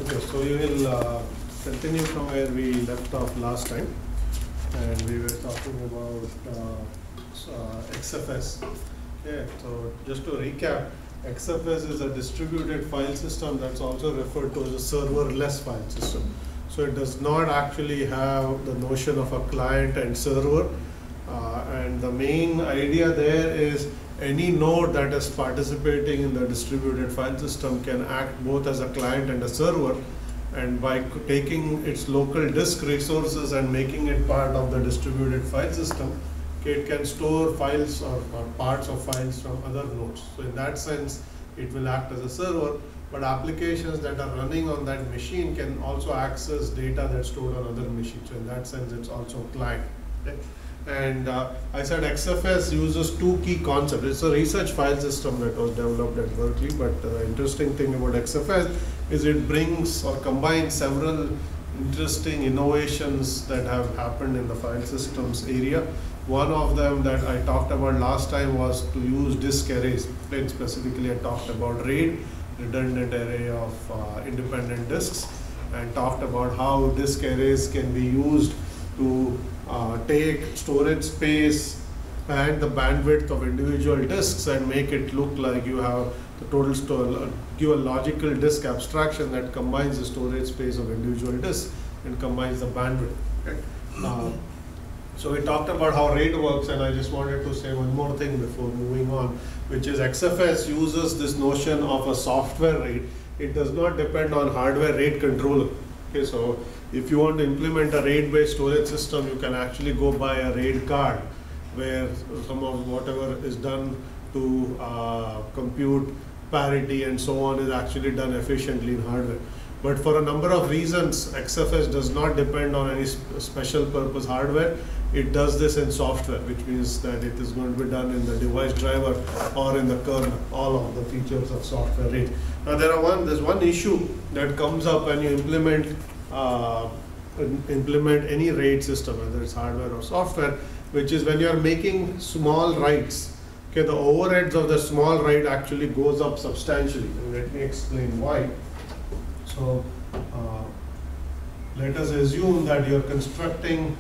Okay, so we will continue from where we left off last time, and we were talking about XFS. Okay, so just to recap, XFS is a distributed file system that's also referred to as a serverless file system. So it does not actually have the notion of a client and server, and the main idea there is any node that is participating in the distributed file system can act both as a client and a server, and by taking its local disk resources and making it part of the distributed file system, it can store files or parts of files from other nodes. So in that sense, it will act as a server, but applications that are running on that machine can also access data that's stored on other machines. So in that sense, it's also a client. Okay? And I said XFS uses two key concepts. It's a research file system that was developed at Berkeley, but the interesting thing about XFS is it brings or combines several interesting innovations that have happened in the file systems area. One of them that I talked about last time was to use disk arrays. And specifically, I talked about RAID, redundant array of independent disks, and talked about how disk arrays can be used to take storage space and the bandwidth of individual disks and make it look like you have the total give a logical disk abstraction that combines the storage space of individual disks and combines the bandwidth. Okay? So we talked about how RAID works, and I just wanted to say one more thing before moving on, which is XFS uses this notion of a software RAID. It does not depend on hardware RAID controller. Okay, so if you want to implement a RAID-based storage system, you can actually go buy a RAID card where some of whatever is done to compute parity and so on is actually done efficiently in hardware. But for a number of reasons, XFS does not depend on any special purpose hardware. It does this in software, which means that it is going to be done in the device driver or in the kernel, all of the features of software RAID. Now there's one issue that comes up when you implement any RAID system, whether it's hardware or software, which is when you are making small writes. Okay, the overheads of the small write actually goes up substantially. And let me explain why. So let us assume that you're constructing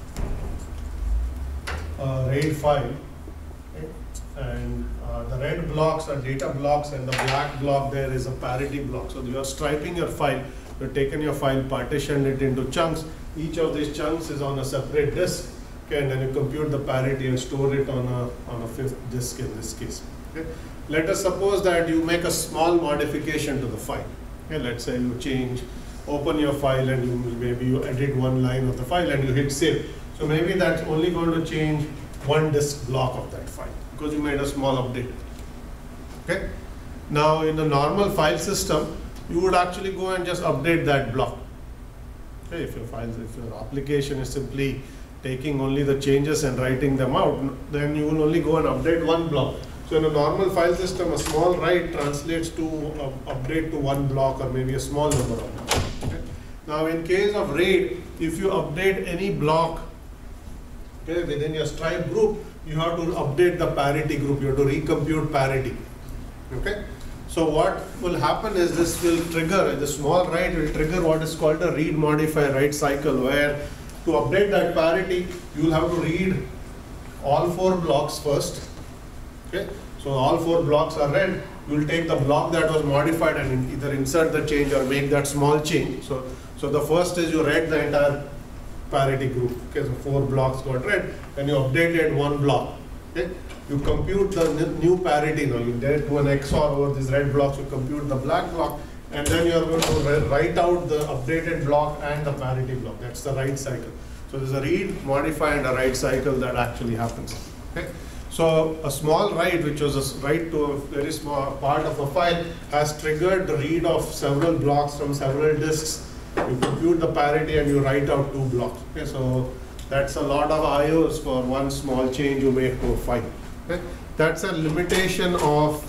a RAID file, okay? And the red blocks are data blocks and the black block there is a parity block. So you're striping your file, you've taken your file, partitioned it into chunks. Each of these chunks is on a separate disk, okay? And then you compute the parity and store it on a fifth disk in this case. Okay? Let us suppose that you make a small modification to the file. Okay? Let's say you open your file and maybe you edit one line of the file and you hit save. So maybe that's only going to change one disk block of that file because you made a small update. Okay? Now in a normal file system, you would actually go and just update that block. Okay? If your application is simply taking only the changes and writing them out, then you will only go and update one block. So in a normal file system, a small write translates to update to one block or maybe a small number of blocks. Okay? Now in case of RAID, if you update any block, okay, within your stripe group, you have to update the parity group, you have to recompute parity. Okay? So what will happen is this will trigger, the small write will trigger what is called a read modify write cycle, where to update that parity, you will have to read all four blocks first. Okay? So all four blocks are read. You will take the block that was modified and either insert the change or make that small change. So the first is you read the entire parity group. Okay, so four blocks got read, and you updated one block. Okay, you compute the new parity now. You did do an XOR over these red blocks. You compute the black block, and then you are going to write out the updated block and the parity block. That's the write cycle. So there's a read, modify, and a write cycle that actually happens. Okay. So a small write, which was a write to a very small part of a file, has triggered the read of several blocks from several disks. You compute the parity and you write out two blocks. Okay, so that's a lot of IOs for one small change you make to a file. Okay, that's a limitation of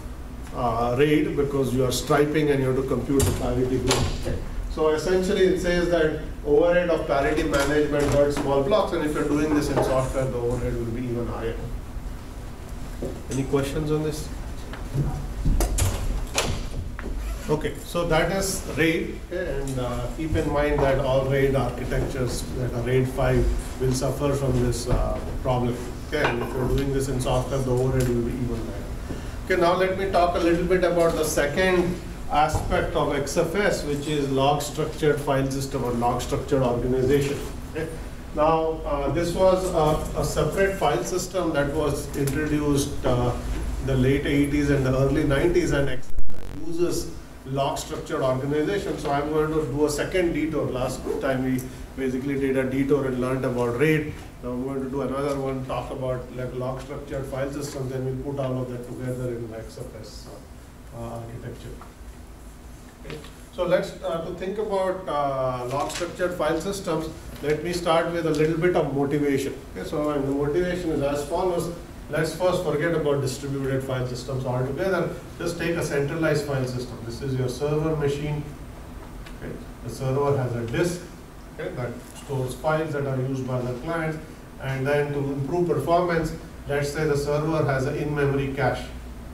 RAID because you are striping and you have to compute the parity group. Okay. So essentially, it says that overhead of parity management got small blocks, and if you're doing this in software, the overhead will be even higher. Any questions on this? Okay, so that is RAID, and keep in mind that all RAID architectures that are RAID 5 will suffer from this problem. Okay, and if you're doing this in software, the overhead will be even higher. Okay, now let me talk a little bit about the second aspect of XFS, which is log structured file system or log structured organization. Okay. Now, this was a separate file system that was introduced the late 80s and the early 90s, and XFS uses log structured organization. So I'm going to do a second detour. Last time we basically did a detour and learned about RAID. Now I'm going to do another one, talk about like log structured file systems, then we'll put all of that together in XFS architecture. Okay. So let's to think about log structured file systems. Let me start with a little bit of motivation. Okay, so the motivation is as follows. Let's first forget about distributed file systems altogether. Just take a centralized file system. This is your server machine. Okay. The server has a disk, okay, that stores files that are used by the clients. And then to improve performance, let's say the server has an in-memory cache.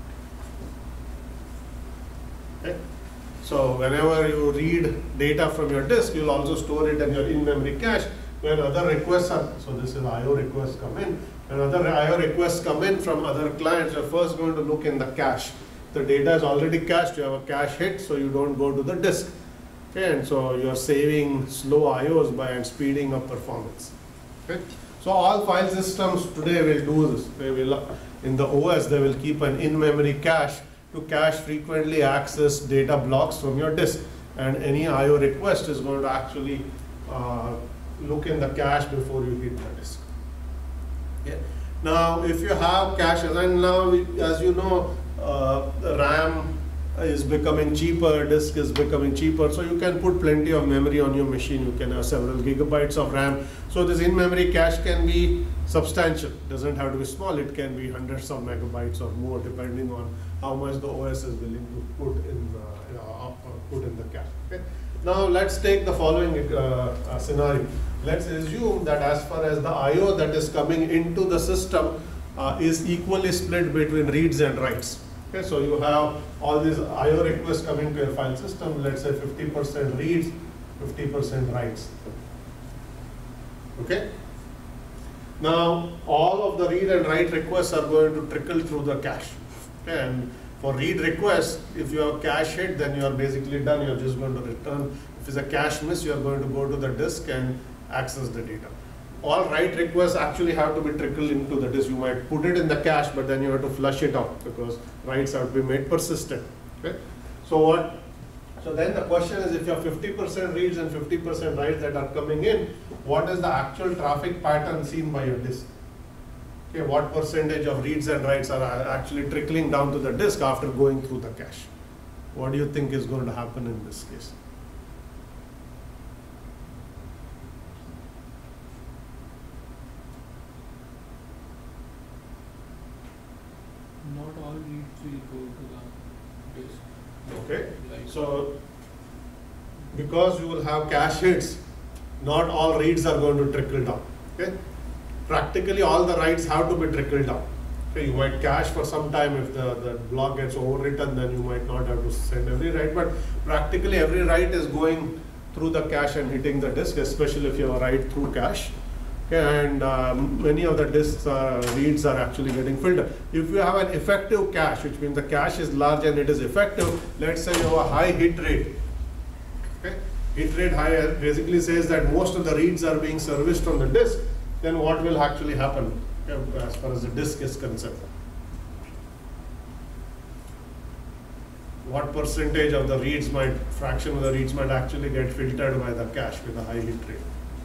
Okay. So whenever you read data from your disk, you'll also store it in your in-memory cache. When other requests are, so this is I/O requests come in. When other I/O requests come in from other clients, you're first going to look in the cache. The data is already cached, you have a cache hit, so you don't go to the disk. Okay, and so you're saving slow I/Os by speeding up performance. Okay. So all file systems today will do this. They will, in the OS, they will keep an in-memory cache to cache frequently accessed data blocks from your disk. And any I/O request is going to actually look in the cache before you hit the disk. Okay. Now, if you have caches, and now, as you know, RAM is becoming cheaper, disk is becoming cheaper, so you can put plenty of memory on your machine. You can have several gigabytes of RAM. So this in-memory cache can be substantial. It doesn't have to be small. It can be hundreds of megabytes or more, depending on how much the OS is willing to put in the cache. Okay. Now let's take the following scenario. Let's assume that as far as the I/O that is coming into the system is equally split between reads and writes. Okay, so you have all these I/O requests coming to your file system. Let's say 50% reads, 50% writes. Okay. Now all of the read and write requests are going to trickle through the cache. Okay, and for read requests, if you have cache hit, then you are basically done. You are just going to return. If it's a cache miss, you are going to go to the disk and access the data. All write requests actually have to be trickled into the disk. You might put it in the cache, but then you have to flush it out because writes have to be made persistent. Okay? So then the question is, if you have 50% reads and 50% writes that are coming in, what is the actual traffic pattern seen by your disk? Okay, what percentage of reads and writes are actually trickling down to the disk after going through the cache? What do you think is going to happen in this case? Not all reads will go to the disk. Okay, so because you will have cache hits, not all reads are going to trickle down. Okay, practically all the writes have to be trickled down. Okay, you might cache for some time. If the block gets overwritten, then you might not have to send every write, but practically every write is going through the cache and hitting the disk, especially if you have a write through cache. Okay, and many of the disks reads are actually getting filtered. If you have an effective cache, which means the cache is large and it is effective, let's say you have a high hit rate. Okay, hit rate high basically says that most of the reads are being serviced from the disk. Then what will actually happen as far as the disk is concerned? What percentage of the reads fraction of the reads might actually get filtered by the cache with a high hit rate?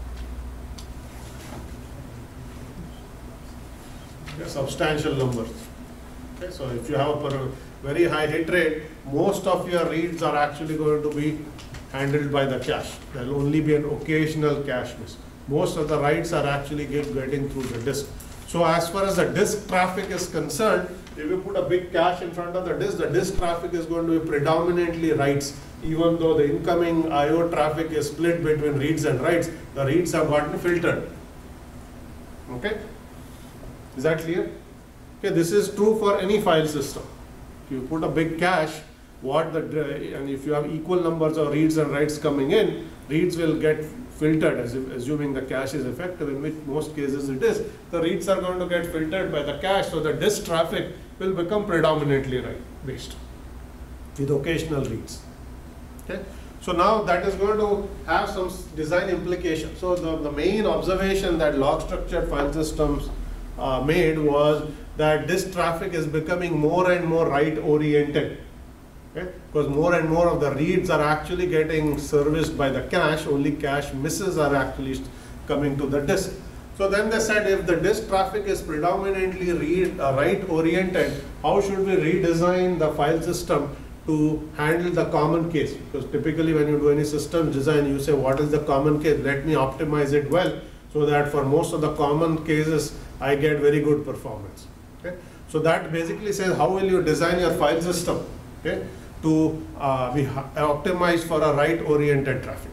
Okay, substantial numbers. Okay, so if you have a very high hit rate, most of your reads are actually going to be handled by the cache. There will only be an occasional cache miss. Most of the writes are actually getting through the disk. So as far as the disk traffic is concerned, if you put a big cache in front of the disk traffic is going to be predominantly writes. Even though the incoming I/O traffic is split between reads and writes, the reads have gotten filtered. Okay? Is that clear? Okay, this is true for any file system. If you put a big cache, and if you have equal numbers of reads and writes coming in, reads will get filtered, as if assuming the cache is effective, in which most cases it is. The reads are going to get filtered by the cache, so the disk traffic will become predominantly write based, with occasional reads. Okay? So now that is going to have some design implications. So the main observation that log structured file systems made was that disk traffic is becoming more and more write oriented. Okay? Because more and more of the reads are actually getting serviced by the cache, only cache misses are actually coming to the disk. So then they said, if the disk traffic is predominantly write oriented, how should we redesign the file system to handle the common case? Because typically when you do any system design, you say, what is the common case? Let me optimize it well, so that for most of the common cases, I get very good performance. Okay? So that basically says, how will you design your file system, okay, to be optimized for a write-oriented traffic.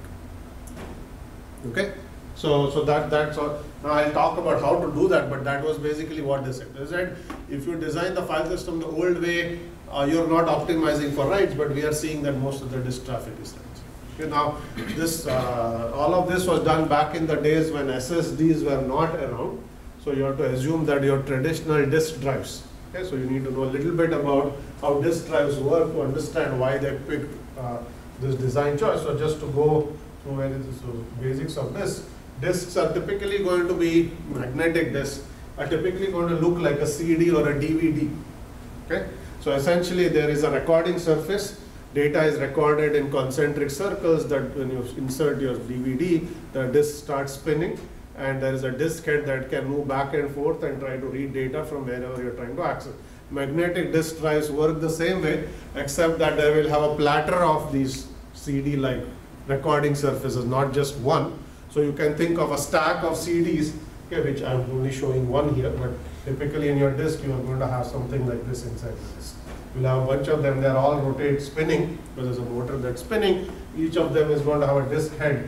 Okay? So that's all. Now I'll talk about how to do that, but that was basically what they said. They said, if you design the file system the old way, you're not optimizing for writes, but we are seeing that most of the disk traffic is writes. Okay, now this, all of this was done back in the days when SSDs were not around. So you have to assume that your traditional disk drives. Okay, so you need to know a little bit about how disk drives work to understand why they picked this design choice. So just to go through where it is, so basics of this. Disks are typically going to be magnetic disks, are typically going to look like a CD or a DVD. Okay? So essentially there is a recording surface, data is recorded in concentric circles, that when you insert your DVD, the disk starts spinning, and there is a disk head that can move back and forth and try to read data from wherever you're trying to access. Magnetic disk drives work the same way, except that they will have a platter of these CD-like recording surfaces, not just one. So you can think of a stack of CDs, okay, which I'm only showing one here, but typically in your disk you are going to have something like this inside the disk. You'll have a bunch of them, they're all rotate spinning, because there's a motor that's spinning. Each of them is going to have a disk head.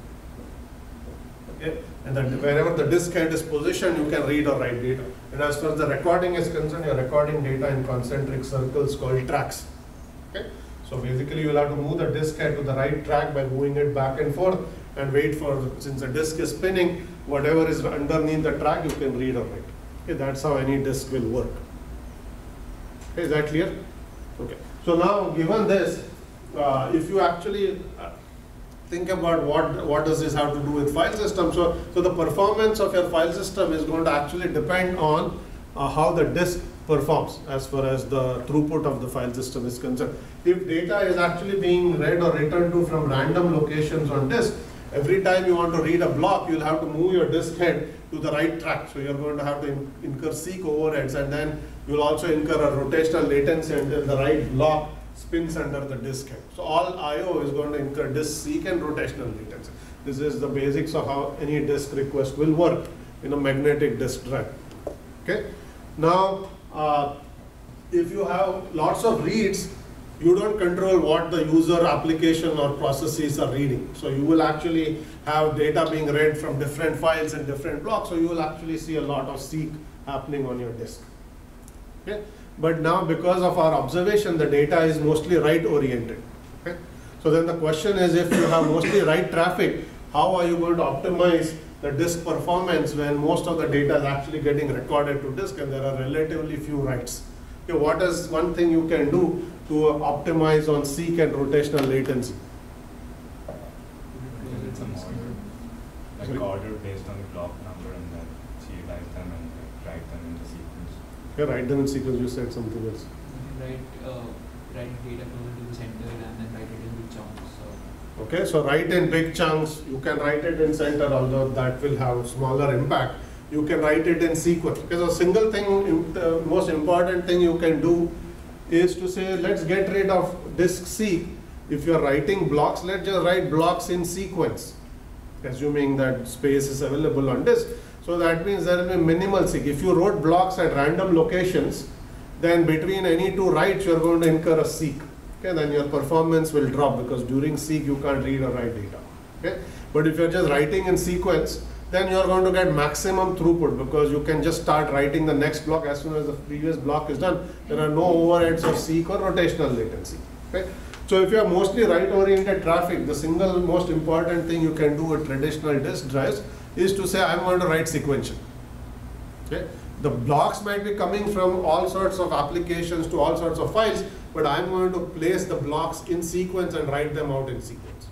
Okay? And then wherever the disk head is positioned, you can read or write data. And as far as the recording is concerned, you're recording data in concentric circles called tracks. Okay? So basically you'll have to move the disk head to the right track by moving it back and forth, and wait for, since the disk is spinning, whatever is underneath the track you can read or write. Okay, that's how any disk will work. Okay, is that clear? Okay. So now given this, if you actually think about what does this have to do with file system, so the performance of your file system is going to actually depend on how the disk performs as far as the throughput of the file system is concerned. If data is actually being read or written to from random locations on disk, every time you want to read a block, you'll have to move your disk head to the right track. So you're going to have to incur seek overheads, and then you'll also incur a rotational latency until the right block spins under the disk head. So all I/O is going to incur disk seek and rotational latency. This is the basics of how any disk request will work in a magnetic disk drive. Okay. Now, if you have lots of reads, you don't control what the user application or processes are reading. So you will actually have data being read from different files and different blocks. So you will actually see a lot of seek happening on your disk. Okay? But now because of our observation, the data is mostly write oriented. Okay? So then the question is, if you have mostly write traffic, how are you going to optimize the disk performance when most of the data is actually getting recorded to disk and there are relatively few writes? Okay, what is one thing you can do to optimize on seek and rotational latency? It's a model, like ordered based on the block number, and then serialize them and write them in the sequence. Okay, write them in sequence. You said something else. Write data closer to the center and then write it in big chunks. So. Okay, so write in big chunks. You can write it in center, although that will have smaller impact. You can write it in sequence. Because a single thing, the most important thing you can do is to say, let's get rid of disk seek. If you're writing blocks, let's just write blocks in sequence, assuming that space is available on disk. So that means there will be minimal seek. If you wrote blocks at random locations, then between any two writes, you're going to incur a seek. Okay, then your performance will drop, because during seek you can't read or write data. Okay? But if you're just writing in sequence, then you're going to get maximum throughput, because you can just start writing the next block as soon as the previous block is done. There are no overheads of seek or rotational latency. Okay? So if you have mostly write-oriented traffic, the single most important thing you can do with traditional disk drives is to say, I'm going to write sequential. Okay? The blocks might be coming from all sorts of applications to all sorts of files, but I'm going to place the blocks in sequence and write them out in sequence.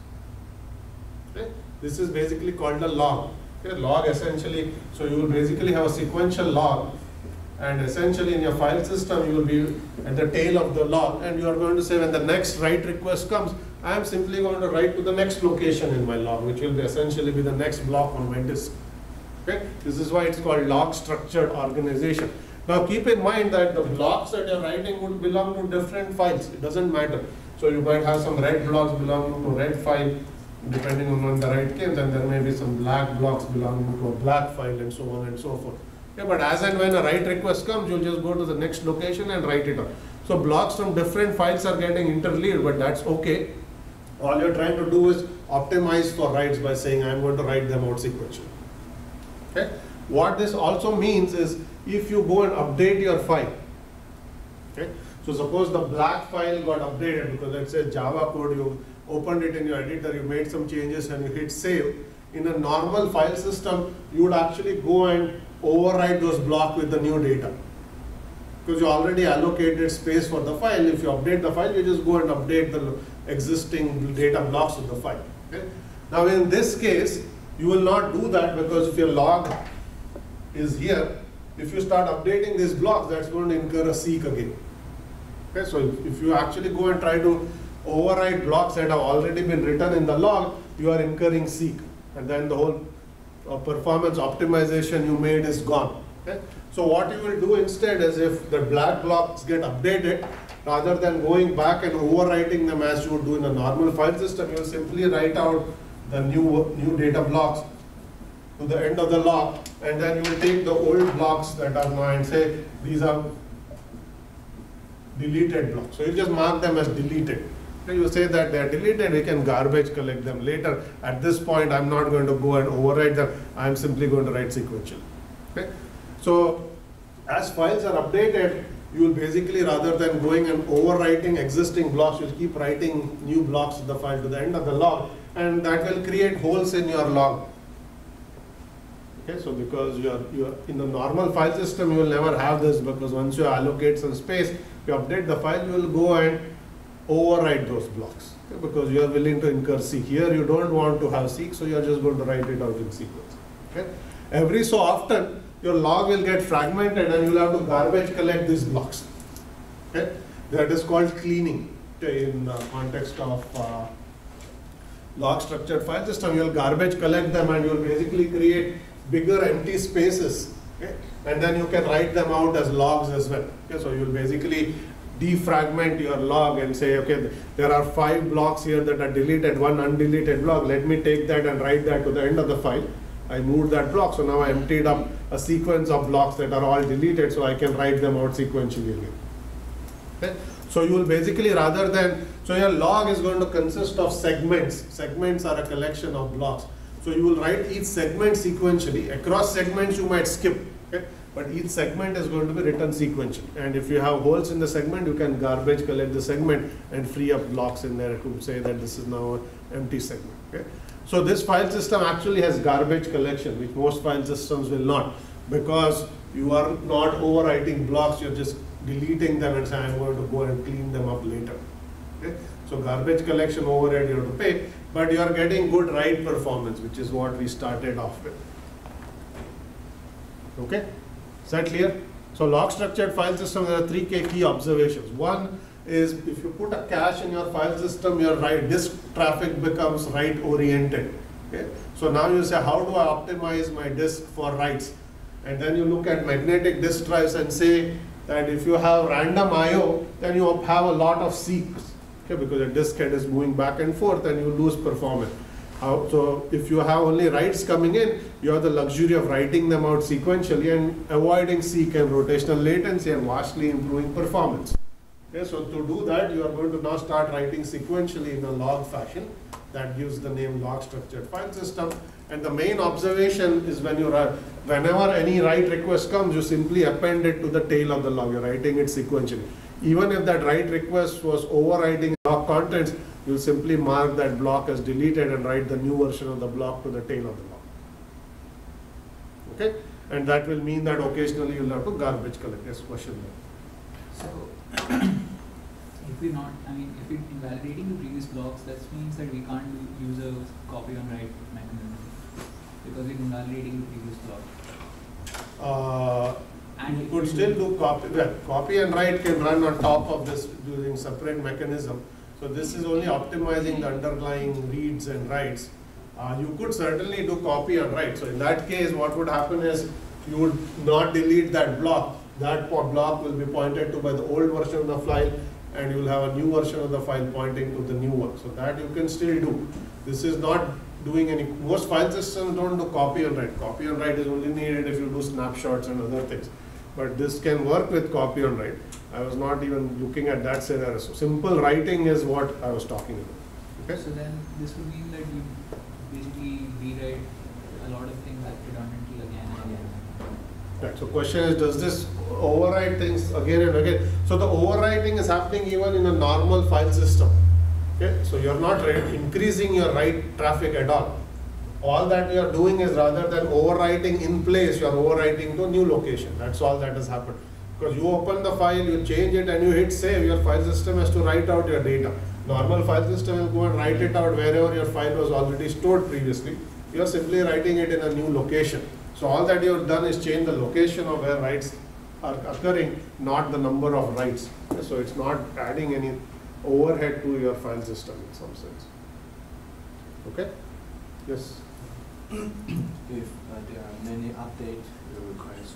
Okay? This is basically called a log. Okay? Log essentially, so you will basically have a sequential log, and essentially in your file system you will be at the tail of the log, and you are going to say when the next write request comes, I am simply going to write to the next location in my log, which will be essentially be the next block on my disk. Okay? This is why it's called log structured organization. Now keep in mind that the blocks that you're writing would belong to different files. It doesn't matter. So you might have some red blocks belonging to red file, depending on when the write came, and there may be some black blocks belonging to a black file, and so on and so forth. Okay, but as and when a write request comes, you'll just go to the next location and write it up. So blocks from different files are getting interleaved, but that's okay. All you're trying to do is optimize for writes by saying I'm going to write them out sequentially. Okay? What this also means is if you go and update your file, okay? So suppose the black file got updated because let's say Java code, you opened it in your editor, you made some changes and you hit save. In a normal file system, you would actually go and override those blocks with the new data. Because you already allocated space for the file. If you update the file, you just go and update the existing data blocks of the file. Okay? Now in this case, you will not do that because if your log is here, if you start updating these blocks, that's going to incur a seek again. Okay? So if you actually go and try to override blocks that have already been written in the log, you are incurring seek. And then the whole performance optimization you made is gone. Okay? So what you will do instead is if the black blocks get updated, rather than going back and overwriting them as you would do in a normal file system, you will simply write out the new data blocks to the end of the log, and then you will take the old blocks that are now and say these are deleted blocks. So you just mark them as deleted. You say that they are deleted, we can garbage collect them later. At this point, I'm not going to go and overwrite them. I'm simply going to write sequential. Okay? So as files are updated, you will basically, rather than going and overwriting existing blocks, you'll keep writing new blocks of the file to the end of the log, and that will create holes in your log. Okay, so because you're in the normal file system, you will never have this, because once you allocate some space, you update the file, you will go and overwrite those blocks. Okay, because you are willing to incur seek. Here you don't want to have seek, so you are just going to write it out in sequence. Okay? Every so often, your log will get fragmented and you will have to garbage collect these blocks. Okay? That is called cleaning. Okay? In the context of log structured file system, you will garbage collect them and you will basically create bigger empty spaces. Okay? And then you can write them out as logs as well. Okay? So you will basically defragment your log and say, okay, there are 5 blocks here that are deleted, 1 undeleted block. Let me take that and write that to the end of the file. I moved that block, so now I emptied up a sequence of blocks that are all deleted, so I can write them out sequentially again. Okay? So you will basically, rather than, so your log is going to consist of segments. Segments are a collection of blocks. So you will write each segment sequentially. Across segments you might skip, okay? But each segment is going to be written sequentially. And if you have holes in the segment, you can garbage collect the segment and free up blocks in there to say that this is now an empty segment. Okay? So this file system actually has garbage collection, which most file systems will not, because you are not overwriting blocks, you're just deleting them and saying, I'm going to go and clean them up later. Okay? So garbage collection overhead you have to pay, but you are getting good write performance, which is what we started off with. Okay? Is that clear? So log structured file system, there are 3 key observations. One is if you put a cache in your file system, your disk traffic becomes write oriented. Okay? So now you say, how do I optimize my disk for writes? And then you look at magnetic disk drives and say that if you have random I/O, then you have a lot of seeks. Okay? Because the disk head is moving back and forth and you lose performance. So if you have only writes coming in, you have the luxury of writing them out sequentially and avoiding seek and rotational latency and vastly improving performance. Okay, so to do that, you are going to now start writing sequentially in a log fashion. That gives the name log structured file system. And the main observation is when you write, whenever any write request comes, you simply append it to the tail of the log. You're writing it sequentially. Even if that write request was overriding block contents, you'll simply mark that block as deleted and write the new version of the block to the tail of the block. Okay? And that will mean that occasionally you'll have to garbage collect. Yes, question there. So, if we're not, if we're invalidating the previous blocks, that means that we can't use a copy on write mechanism because we're invalidating the previous block. And you could still do copy. Well, copy and write can run on top of this using separate mechanism. So this is only optimizing the underlying reads and writes. You could certainly do copy and write. So in that case, what would happen is you would not delete that block. That block will be pointed to by the old version of the file, and you will have a new version of the file pointing to the new one. So that you can still do. This is not doing any, most file systems don't do copy and write. Copy and write is only needed if you do snapshots and other things. But this can work with copy and write. I was not even looking at that scenario. So simple writing is what I was talking about. Okay? So then this would mean that you basically rewrite a lot of things redundantly again and again. Right. So question is, does this overwrite things again and again? So the overwriting is happening even in a normal file system. Okay? So you're not increasing your write traffic at all. All that you are doing is, rather than overwriting in place, you are overwriting to a new location. That's all that has happened. Because you open the file, you change it and you hit save, your file system has to write out your data. Normal file system will go and write it out wherever your file was already stored previously. You are simply writing it in a new location. So all that you have done is change the location of where writes are occurring, not the number of writes. So it's not adding any overhead to your file system in some sense. Okay? Yes? If there are many update requests,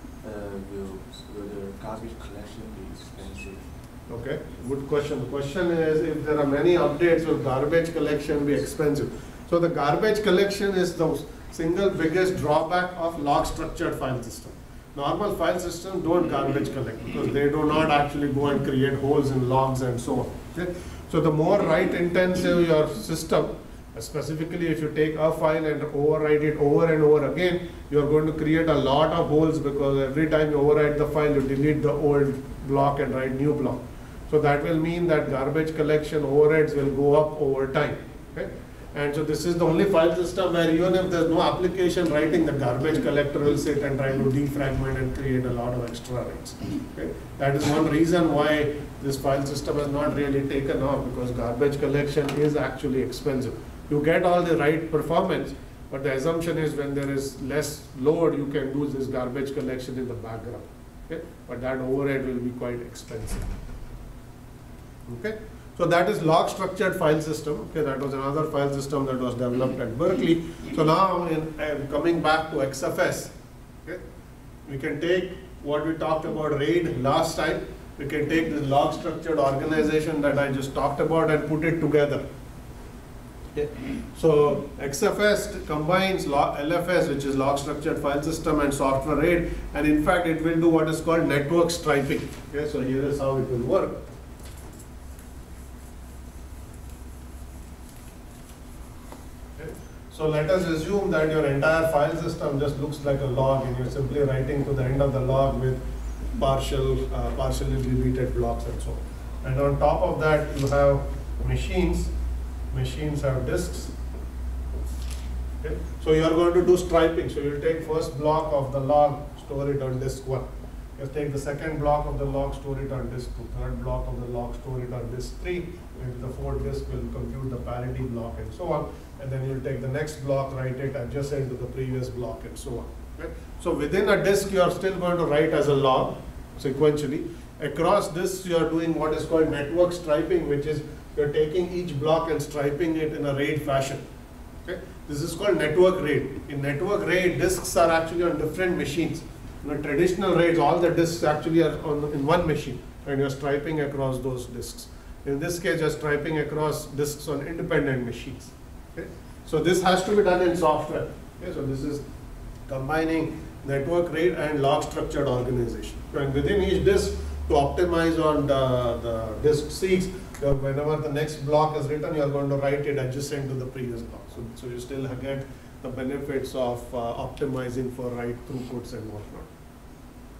will the garbage collection be expensive? Okay, good question. The question is, if there are many updates, will garbage collection be expensive? So the garbage collection is the single biggest drawback of log structured file system. Normal file systems don't garbage collect because they do not actually go and create holes in logs and so on. Okay? So the more write intensive your system, specifically if you take a file and overwrite it over and over again, you are going to create a lot of holes because every time you overwrite the file, you delete the old block and write new block. So that will mean that garbage collection overheads will go up over time. Okay? And so this is the only file system where even if there's no application writing, the garbage collector will sit and try to defragment and create a lot of extra writes. Okay? That is one reason why this file system has not really taken off, because garbage collection is actually expensive. You get all the right performance, but the assumption is when there is less load, you can do this garbage collection in the background. Okay? But that overhead will be quite expensive. Okay? So that is log structured file system. Okay, that was another file system that was developed at Berkeley. So now coming back to XFS, okay, we can take what we talked about RAID last time. We can take the log structured organization that I just talked about and put it together. Okay. So XFS combines LFS, which is log structured file system, and software RAID, and in fact it will do what is called network striping. Okay, so here is how it will work. So let us assume that your entire file system just looks like a log, and you're simply writing to the end of the log with partially deleted blocks and so on. And on top of that, you have machines. Machines have disks. Okay. So you are going to do striping. So you'll take first block of the log, store it on disk 1. You take the second block of the log, store it on disk 2. Third block of the log, store it on disk 3. Maybe the fourth disk will compute the parity block and so on. And then you'll take the next block, write it adjacent to the previous block and so on. Okay? So within a disk, you are still going to write as a log sequentially. Across disks, you are doing what is called network striping, which is you're taking each block and striping it in a RAID fashion. Okay? This is called network RAID. In network RAID, disks are actually on different machines. In a traditional RAIDs, all the disks actually are in one machine, and you're striping across those disks. In this case, you're striping across disks on independent machines. Okay? So this has to be done in software. Okay? So this is combining network RAID and log structured organization. And within each disk, to optimize on the disk seeks, whenever the next block is written, you are going to write it adjacent to the previous block. So you still get the benefits of optimizing for write throughputs and whatnot.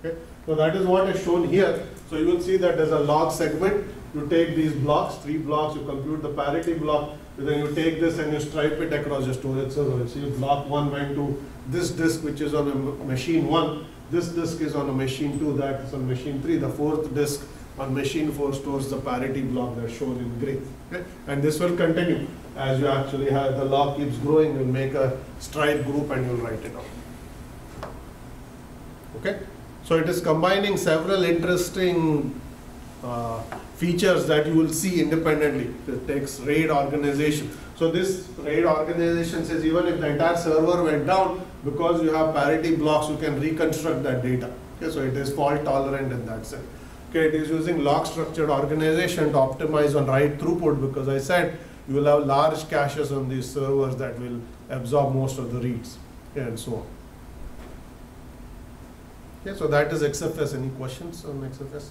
Okay? So that is what is shown here. So you will see that there's a log segment. You take these blocks, 3 blocks, you compute the parity block, then you take this and you stripe it across your storage server. So block 1 went to this disk, which is on a machine 1. This disk is on a machine 2, that is on machine 3. The 4th disk on machine 4 stores the parity block that's shown in gray. Okay? And this will continue as you actually have the log keeps growing. You'll make a stripe group and you'll write it out. Okay? So it is combining several interesting features that you will see independently. It takes RAID organization. So this RAID organization says even if the entire server went down, because you have parity blocks, you can reconstruct that data. Okay, so it is fault tolerant in that sense. Okay, it is using log structured organization to optimize on write throughput, because I said you will have large caches on these servers that will absorb most of the reads, okay, and so on. Okay, so that is XFS. Any questions on XFS?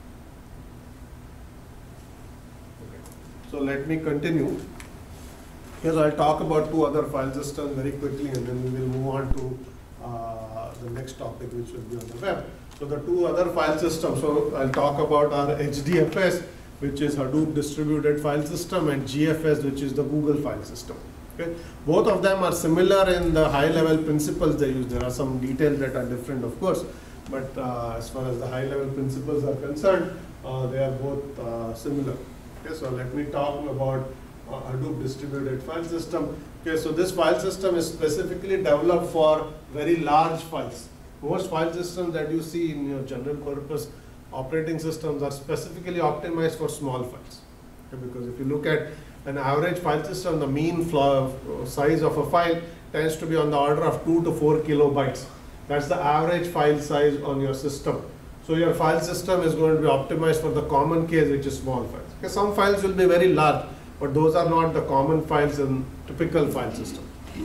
So let me continue. Here I'll talk about 2 other file systems very quickly, and then we will move on to the next topic, which will be on the web. So the 2 other file systems, so I'll talk about our HDFS, which is Hadoop Distributed File System, and GFS, which is the Google File System. Okay? Both of them are similar in the high-level principles they use. There are some details that are different, of course, but as far as the high-level principles are concerned, they are both similar. Okay, so let me talk about Hadoop Distributed File System. Okay, so this file system is specifically developed for very large files. Most file systems that you see in your general purpose operating systems are specifically optimized for small files. Okay, because if you look at an average file system, the mean size of a file tends to be on the order of 2 to 4 kilobytes. That's the average file size on your system. So your file system is going to be optimized for the common case, which is small files. Okay, some files will be very large, but those are not the common files in typical file system.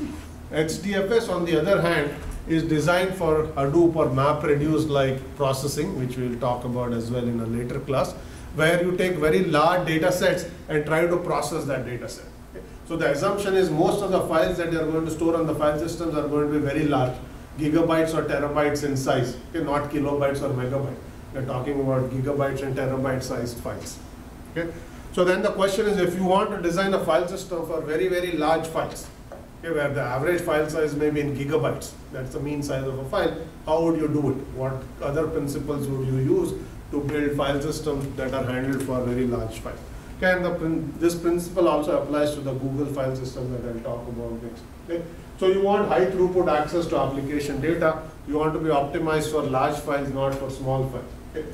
HDFS, on the other hand, is designed for Hadoop or MapReduce like processing, which we will talk about as well in a later class, where you take very large data sets and try to process that data set. Okay. So the assumption is most of the files that you are going to store on the file systems are going to be very large, gigabytes or terabytes in size, okay, not kilobytes or megabytes. We're talking about gigabytes and terabyte sized files. Okay. So then the question is, if you want to design a file system for very, very large files, okay, where the average file size may be in gigabytes, that's the mean size of a file, how would you do it? What other principles would you use to build file systems that are handled for very large files? Okay, and this principle also applies to the Google file system that I'll talk about next. Okay. So you want high throughput access to application data. You want to be optimized for large files, not for small files. Okay.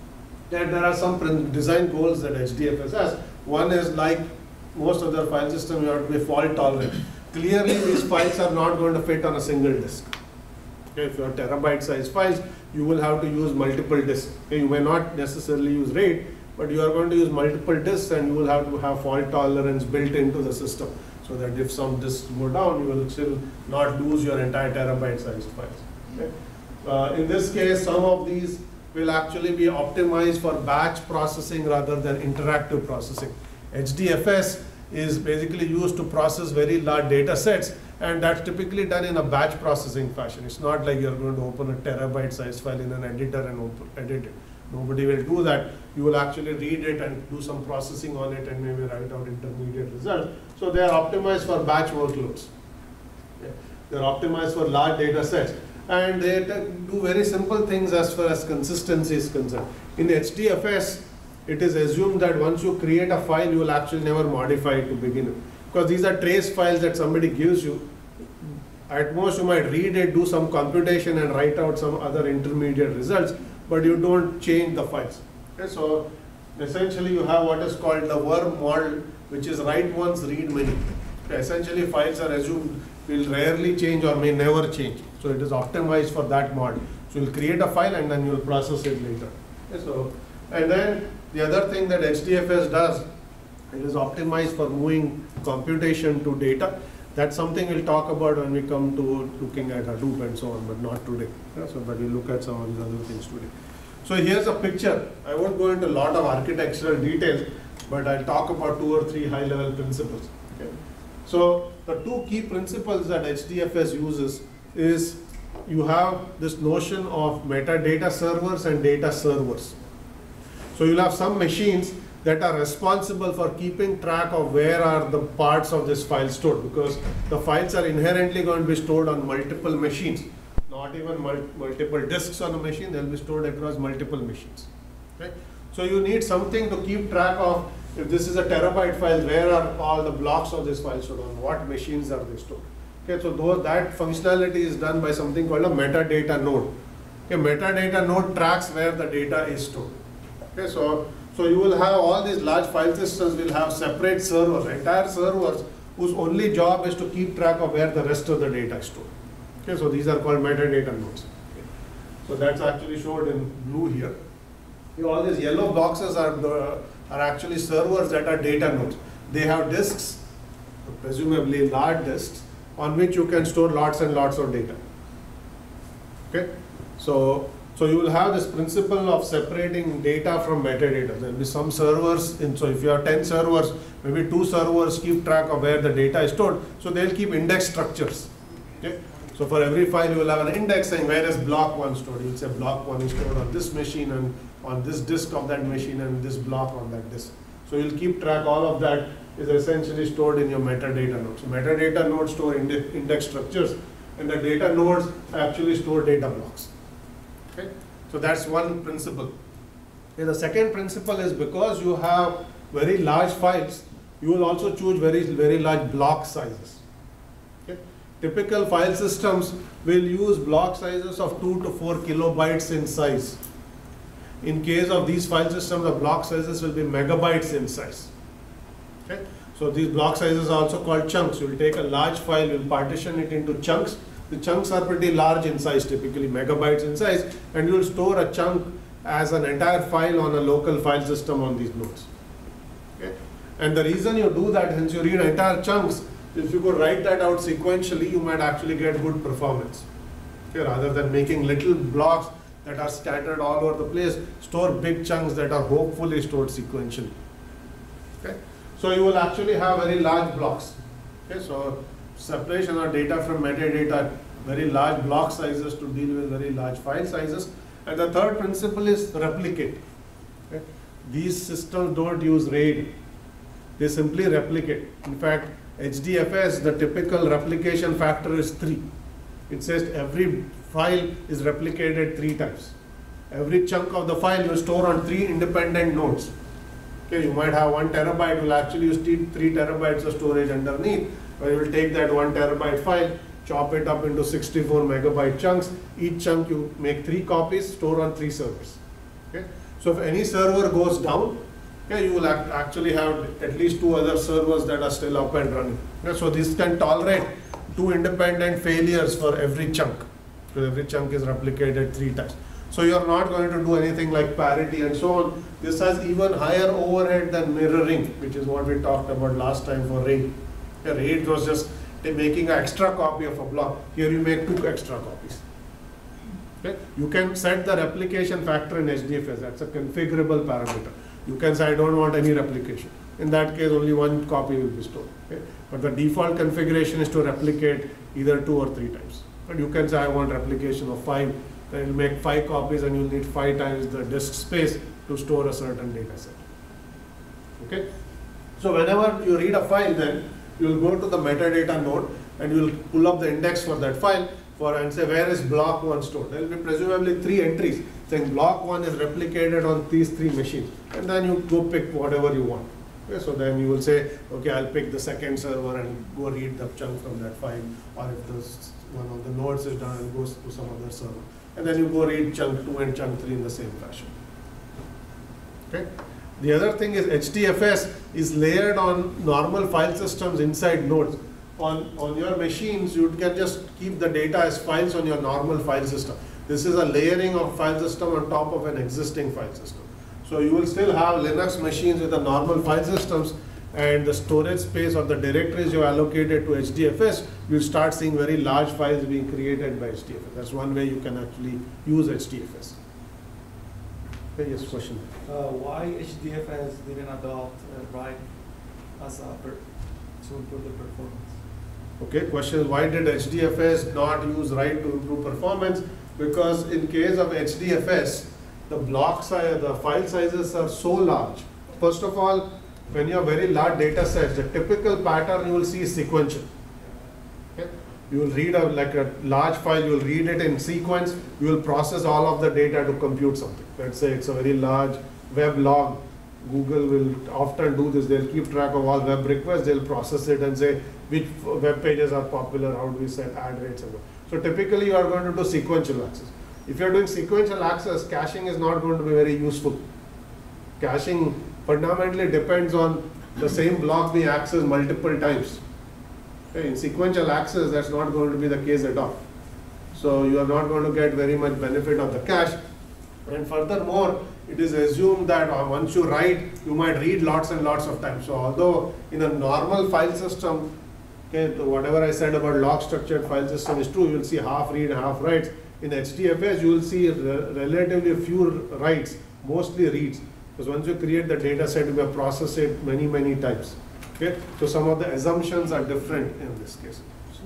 And there are some design goals that HDFS has. One is, like most other file systems, you have to be fault tolerant. Clearly, these files are not going to fit on a single disk. Okay, if you have terabyte size files, you will have to use multiple disks. Okay, you may not necessarily use RAID, but you are going to use multiple disks, and you will have to have fault tolerance built into the system, so that if some disks go down, you will still not lose your entire terabyte sized files. Okay? In this case, some of these will actually be optimized for batch processing rather than interactive processing. HDFS is basically used to process very large data sets, and that's typically done in a batch processing fashion. It's not like you're going to open a terabyte sized file in an editor and edit it. Nobody will do that. You will actually read it and do some processing on it and maybe write out intermediate results. So they are optimized for batch workloads. Okay. They are optimized for large data sets. And they do very simple things as far as consistency is concerned. In HDFS, it is assumed that once you create a file, you will actually never modify it to begin with. Because these are trace files that somebody gives you. At most, you might read it, do some computation, and write out some other intermediate results, but you don't change the files. Okay, so essentially, you have what is called the worm model, which is write once, read many. Okay, essentially, files are assumed will rarely change or may never change. So it is optimized for that model. So you'll create a file and then you'll process it later. Okay, so, and then the other thing that HDFS does, it is optimized for moving computation to data. That's something we'll talk about when we come to looking at Hadoop and so on, but not today. Yeah, so, but we'll look at some of these other things today. So here's a picture. I won't go into a lot of architectural details, but I'll talk about 2 or 3 high-level principles. Okay. So the 2 key principles that HDFS uses is you have this notion of metadata servers and data servers. So you'll have some machines that are responsible for keeping track of where are the parts of this file stored, because the files are inherently going to be stored on multiple machines, not even multiple disks on a machine, they'll be stored across multiple machines. Okay? So you need something to keep track of. If this is a terabyte file, where are all the blocks of this file stored, on what machines are they stored? Okay, so that functionality is done by something called a metadata node. Okay, metadata node tracks where the data is stored. Okay, so you will have all these large file systems will have separate servers, entire servers whose only job is to keep track of where the rest of the data is stored. Okay, so these are called metadata nodes. Okay. So that's actually showed in blue here. All these yellow boxes are actually servers that are data nodes. They have disks, presumably large disks, on which you can store lots and lots of data. Okay, so you will have this principle of separating data from metadata. There will be some servers, so if you have 10 servers, maybe 2 servers keep track of where the data is stored, so they'll keep index structures. Okay? So for every file you will have an index saying where is block 1 stored. You will say block 1 is stored on this machine and on this disk of that machine and this block on that disk. So you'll keep track, all of that is essentially stored in your metadata node. So metadata nodes store index structures, and the data nodes actually store data blocks. Okay? So that's one principle. Okay, the second principle is, because you have very large files, you will also choose very large block sizes. Okay? Typical file systems will use block sizes of 2 to 4 kilobytes in size. In case of these file systems, the block sizes will be megabytes in size. Okay? So these block sizes are also called chunks. You will take a large file, you will partition it into chunks. The chunks are pretty large in size, typically megabytes in size, and you will store a chunk as an entire file on a local file system on these nodes. Okay? And the reason you do that, since you read entire chunks, if you could write that out sequentially, you might actually get good performance. Okay? Rather than making little blocks that are scattered all over the place, store big chunks that are hopefully stored sequentially. Okay? So you will actually have very large blocks. Okay? So separation of data from metadata, very large block sizes to deal with very large file sizes. And the third principle is replicate. Okay? These systems don't use RAID, they simply replicate. In fact, HDFS, the typical replication factor is 3. It says every file is replicated 3 times. Every chunk of the file you store on 3 independent nodes. Okay, you might have 1 terabyte, you will actually use 3 terabytes of storage underneath, where you will take that 1 terabyte file, chop it up into 64 megabyte chunks. Each chunk you make 3 copies, store on 3 servers. Okay? So if any server goes down, okay, you will actually have at least 2 other servers that are still up and running. Okay? So this can tolerate 2 independent failures for every chunk, because every chunk is replicated 3 times. So you are not going to do anything like parity and so on. This has even higher overhead than mirroring, which is what we talked about last time for RAID. RAID was just making an extra copy of a block. Here you make 2 extra copies. Okay? You can set the replication factor in HDFS. That's a configurable parameter. You can say I don't want any replication. In that case, only 1 copy will be stored. Okay? But the default configuration is to replicate either 2 or 3 times. But you can say I want replication of 5. Then it will make 5 copies, and you will need 5 times the disk space to store a certain data set. Okay? So whenever you read a file, then you will go to the metadata node and you will pull up the index for that file and say where is block 1 stored. There will be presumably 3 entries saying block 1 is replicated on these 3 machines, and then you go pick whatever you want. Okay, so then you will say, okay, I'll pick the second server and go read the chunk from that file, or if one of the nodes is done, it goes to some other server. And then you go read chunk 2 and chunk 3 in the same fashion. Okay? The other thing is HDFS is layered on normal file systems inside nodes. On your machines, you can just keep the data as files on your normal file system. This is a layering of file system on top of an existing file system. So you will still have Linux machines with the normal file systems, and the storage space or the directories you allocated to HDFS, you'll start seeing very large files being created by HDFS. That's one way you can actually use HDFS. Okay, yes, question. Why HDFS didn't adopt RAID as to improve the performance? Okay, question is why did HDFS not use write to improve performance? Because in case of HDFS, the block size, the file sizes are so large. First of all, when you have very large data sets, the typical pattern you will see is sequential. Okay? You will read like a large file, you will read it in sequence, you will process all of the data to compute something. Let's say it's a very large web log. Google will often do this, they'll keep track of all web requests, they'll process it and say which web pages are popular, how do we set ad rates and all. So typically you are going to do sequential access. If you are doing sequential access, caching is not going to be very useful. Caching fundamentally depends on the same block being accessed multiple times. Okay, in sequential access, that's not going to be the case at all. So you are not going to get very much benefit of the cache. And furthermore, it is assumed that once you write, you might read lots and lots of times. So although in a normal file system, okay, whatever I said about log structured file system is true, you will see half read, half writes. In HDFS, you will see relatively few writes, mostly reads. Because once you create the data set, you will process it many, many times. Okay? So some of the assumptions are different in this case. So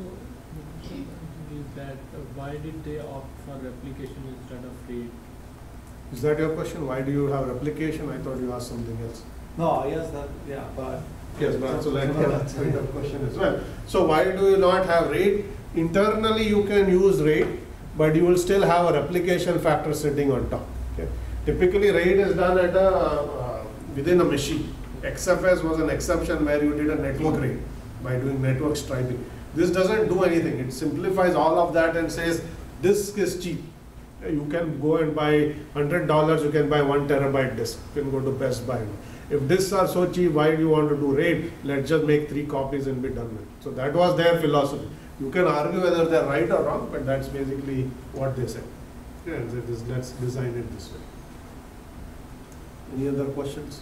is that why did they opt for replication instead of read? Is that your question? Why do you have replication? I thought you asked something else. No, yes, that, yeah, but. Yes, but so let me answer the question as well. So why do you not have RAID? Internally you can use RAID, but you will still have a replication factor sitting on top. Okay? Typically RAID is done at within a machine. XFS was an exception where you did a network RAID by doing network striping. This doesn't do anything. It simplifies all of that and says disk is cheap. You can go and buy $100, you can buy 1 terabyte disk. You can go to Best Buy. If disks are so cheap, why do you want to do RAID? Let's just make 3 copies and be done with it. So that was their philosophy. You can argue whether they're right or wrong, but that's basically what they said. Yeah, let's design it this way. Any other questions?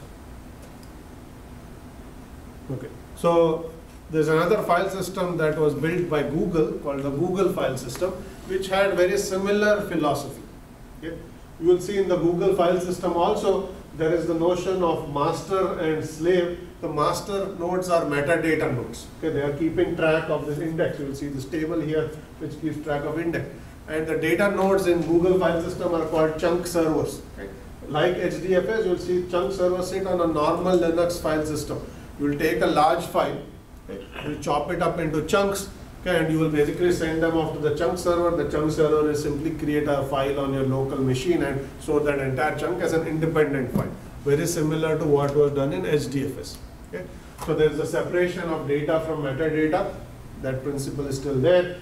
Okay. So there's another file system that was built by Google called the Google file system, which had very similar philosophy. Okay? You will see in the Google file system also there is the notion of master and slave. The master nodes are metadata nodes. Okay? They are keeping track of this index. You will see this table here which keeps track of index. And the data nodes in Google file system are called chunk servers. Okay? Like HDFS, you will see chunk servers sit on a normal Linux file system. You will take a large file, okay, you chop it up into chunks, okay, and you will basically send them off to the chunk server. The chunk server will simply create a file on your local machine and store that entire chunk as an independent file. Very similar to what was done in HDFS. Okay. So there is a separation of data from metadata. That principle is still there.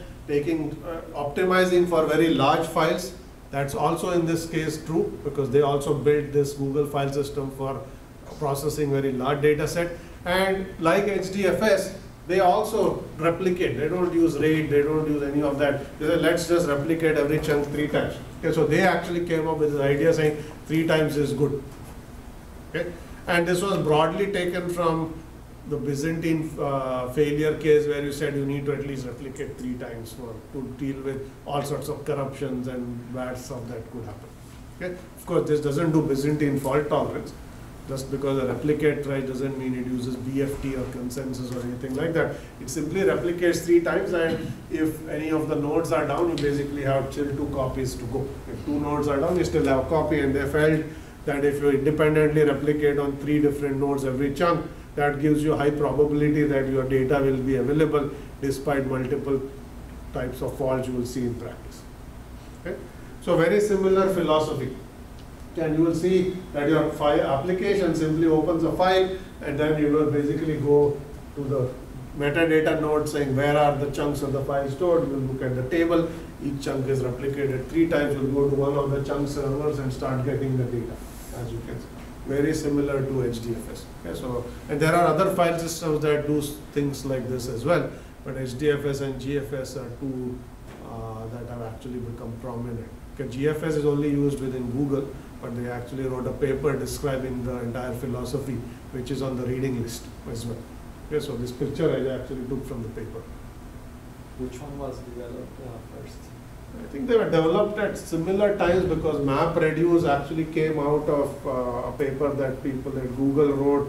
Optimizing for very large files. That's also in this case true because they also built this Google file system for processing very large data set. And like HDFS, they also replicate. They don't use RAID, they don't use any of that. They say, let's just replicate every chunk 3 times. Okay, so they actually came up with this idea saying 3 times is good. Okay, and this was broadly taken from the Byzantine failure case where you said you need to at least replicate 3 times to deal with all sorts of corruptions and bad stuff that could happen. Okay, of course, this doesn't do Byzantine fault tolerance. Just because a replicate tries doesn't mean it uses BFT or consensus or anything like that. It simply replicates 3 times, and if any of the nodes are down, you basically have still 2 copies to go. If 2 nodes are down, you still have a copy, and they felt that if you independently replicate on 3 different nodes every chunk, that gives you high probability that your data will be available despite multiple types of faults you will see in practice. Okay? So very similar philosophy. And you will see that your file application simply opens a file and then you will basically go to the metadata node saying where are the chunks of the file stored. You will look at the table, each chunk is replicated 3 times, you will go to one of the chunk servers and start getting the data, as you can see. Very similar to HDFS. Okay, so, and there are other file systems that do things like this as well, but HDFS and GFS are 2 that have actually become prominent. Okay, GFS is only used within Google, but they actually wrote a paper describing the entire philosophy, which is on the reading list as well. Okay, so this picture I actually took from the paper. Which one was developed first? I think they were developed at similar times because MapReduce actually came out of a paper that people at Google wrote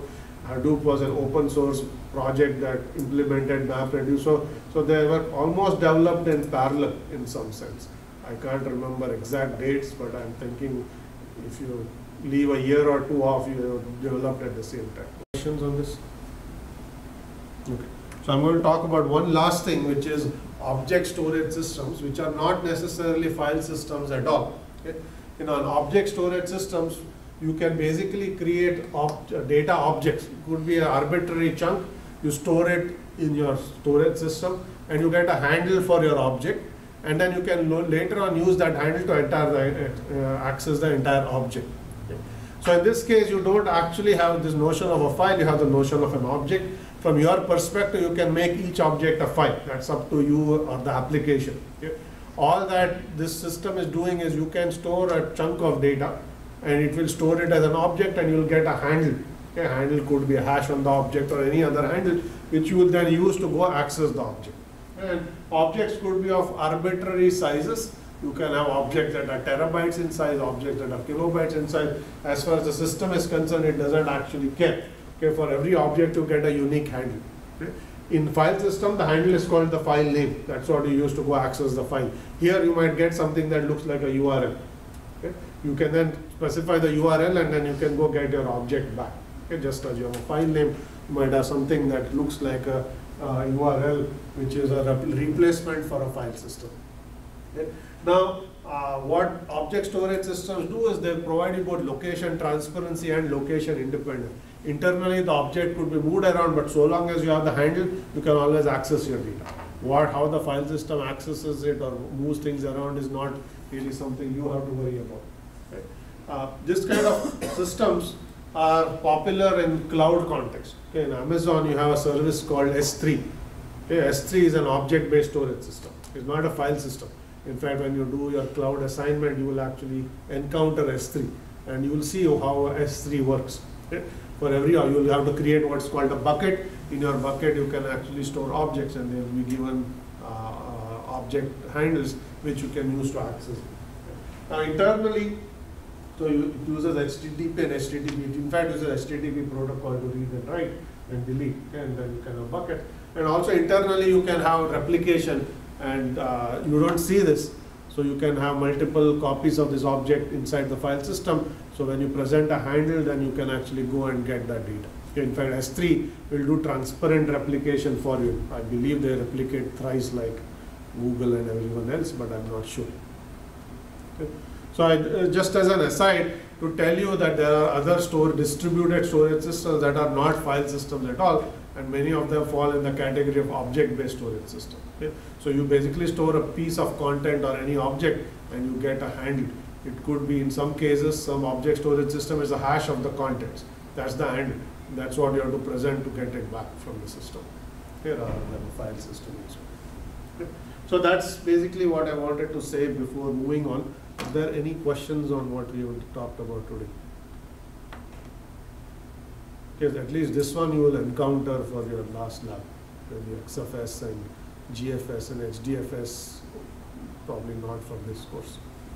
Hadoop was an open source project that implemented MapReduce. So they were almost developed in parallel in some sense. I can't remember exact dates, but I'm thinking if you leave a year or two off, you have developed at the same time. Questions on this? Okay. So I'm going to talk about one last thing, which is object storage systems, which are not necessarily file systems at all. Okay? In an object storage systems, you can basically create data objects. It could be an arbitrary chunk. You store it in your storage system, and you get a handle for your object, and then you can later on use that handle to access the entire object. Okay? So in this case, you don't actually have this notion of a file. You have the notion of an object. From your perspective, you can make each object a file. That's up to you or the application. Okay? All that this system is doing is you can store a chunk of data, and it will store it as an object, and you'll get a handle. Okay? A handle could be a hash on the object or any other handle, which you will then use to go access the object. And objects could be of arbitrary sizes. You can have objects that are terabytes in size, objects that are kilobytes in size. As far as the system is concerned, it doesn't actually care. Okay, for every object you get a unique handle. Okay. In file system, the handle is called the file name. That's what you use to go access the file. Here you might get something that looks like a URL. Okay. You can then specify the URL, and then you can go get your object back. Okay. Just as you have a file name, you might have something that looks like a URL, which is a replacement for a file system. Okay. Now, what object storage systems do is they provide you both location transparency and location independence. Internally, the object could be moved around, but so long as you have the handle, you can always access your data. How the file system accesses it or moves things around is not really something you have to worry about. Okay. This kind of systems are popular in cloud context. Okay. In Amazon, you have a service called S3. Okay. S3 is an object-based storage system. It's not a file system. In fact, when you do your cloud assignment, you will actually encounter S3, and you will see how S3 works. Okay. For every, you will have to create what's called a bucket. In your bucket, you can actually store objects, and they will be given object handles which you can use to access it. Now, internally, so it uses HTTP and HTTP. It in fact uses HTTP protocol to read and write and delete, and then you can have bucket. And also internally, you can have replication, and you don't see this. So you can have multiple copies of this object inside the file system. So when you present a handle, then you can actually go and get that data. In fact, S3 will do transparent replication for you. I believe they replicate thrice like Google and everyone else, but I'm not sure. Okay. So just as an aside, to tell you that there are other distributed storage systems that are not file systems at all, and many of them fall in the category of object-based storage system. Okay. So you basically store a piece of content or any object, and you get a handle. It could be, in some cases, some object storage system is a hash of the contents. That's the handle. That's what you have to present to get it back from the system. Here are the file system. Okay. So that's basically what I wanted to say before moving on. Are there any questions on what we have talked about today? Yes, at least this one you will encounter for your last lab. The XFS and GFS and HDFS, probably not for this course.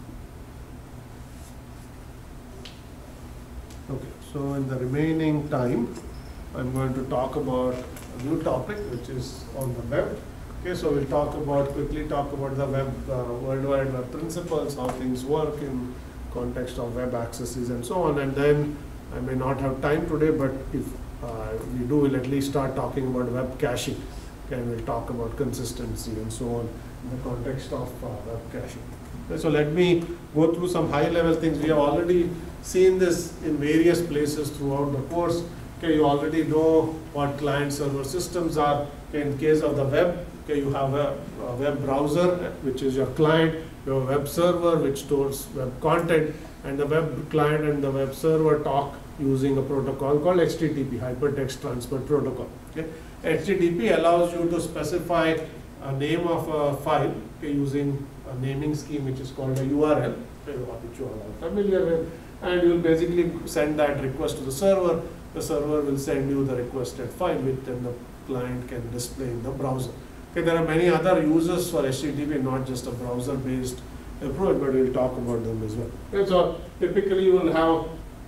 Okay, so in the remaining time, I'm going to talk about a new topic, which is on the web. Okay, so we'll quickly talk about the web, World Wide Web principles, how things work in context of web accesses and so on. And then I may not have time today, but if we do, we'll at least start talking about web caching. Okay, and we'll talk about consistency and so on in the context of web caching. Okay, so let me go through some high-level things. We have already seen this in various places throughout the course. Okay, you already know what client-server systems are. Okay, in case of the web, okay, you have a web browser, which is your client. You have a web server, which stores web content, and the web client and the web server talk using a protocol called HTTP, Hypertext Transfer Protocol. Okay. HTTP allows you to specify a name of a file, okay, using a naming scheme which is called a URL, okay, which you are all familiar with, and you will basically send that request to the server. The server will send you the requested file, which then the client can display in the browser. Okay, there are many other uses for HTTP, not just a browser-based approach, but we'll talk about them as well. Okay, so typically you will have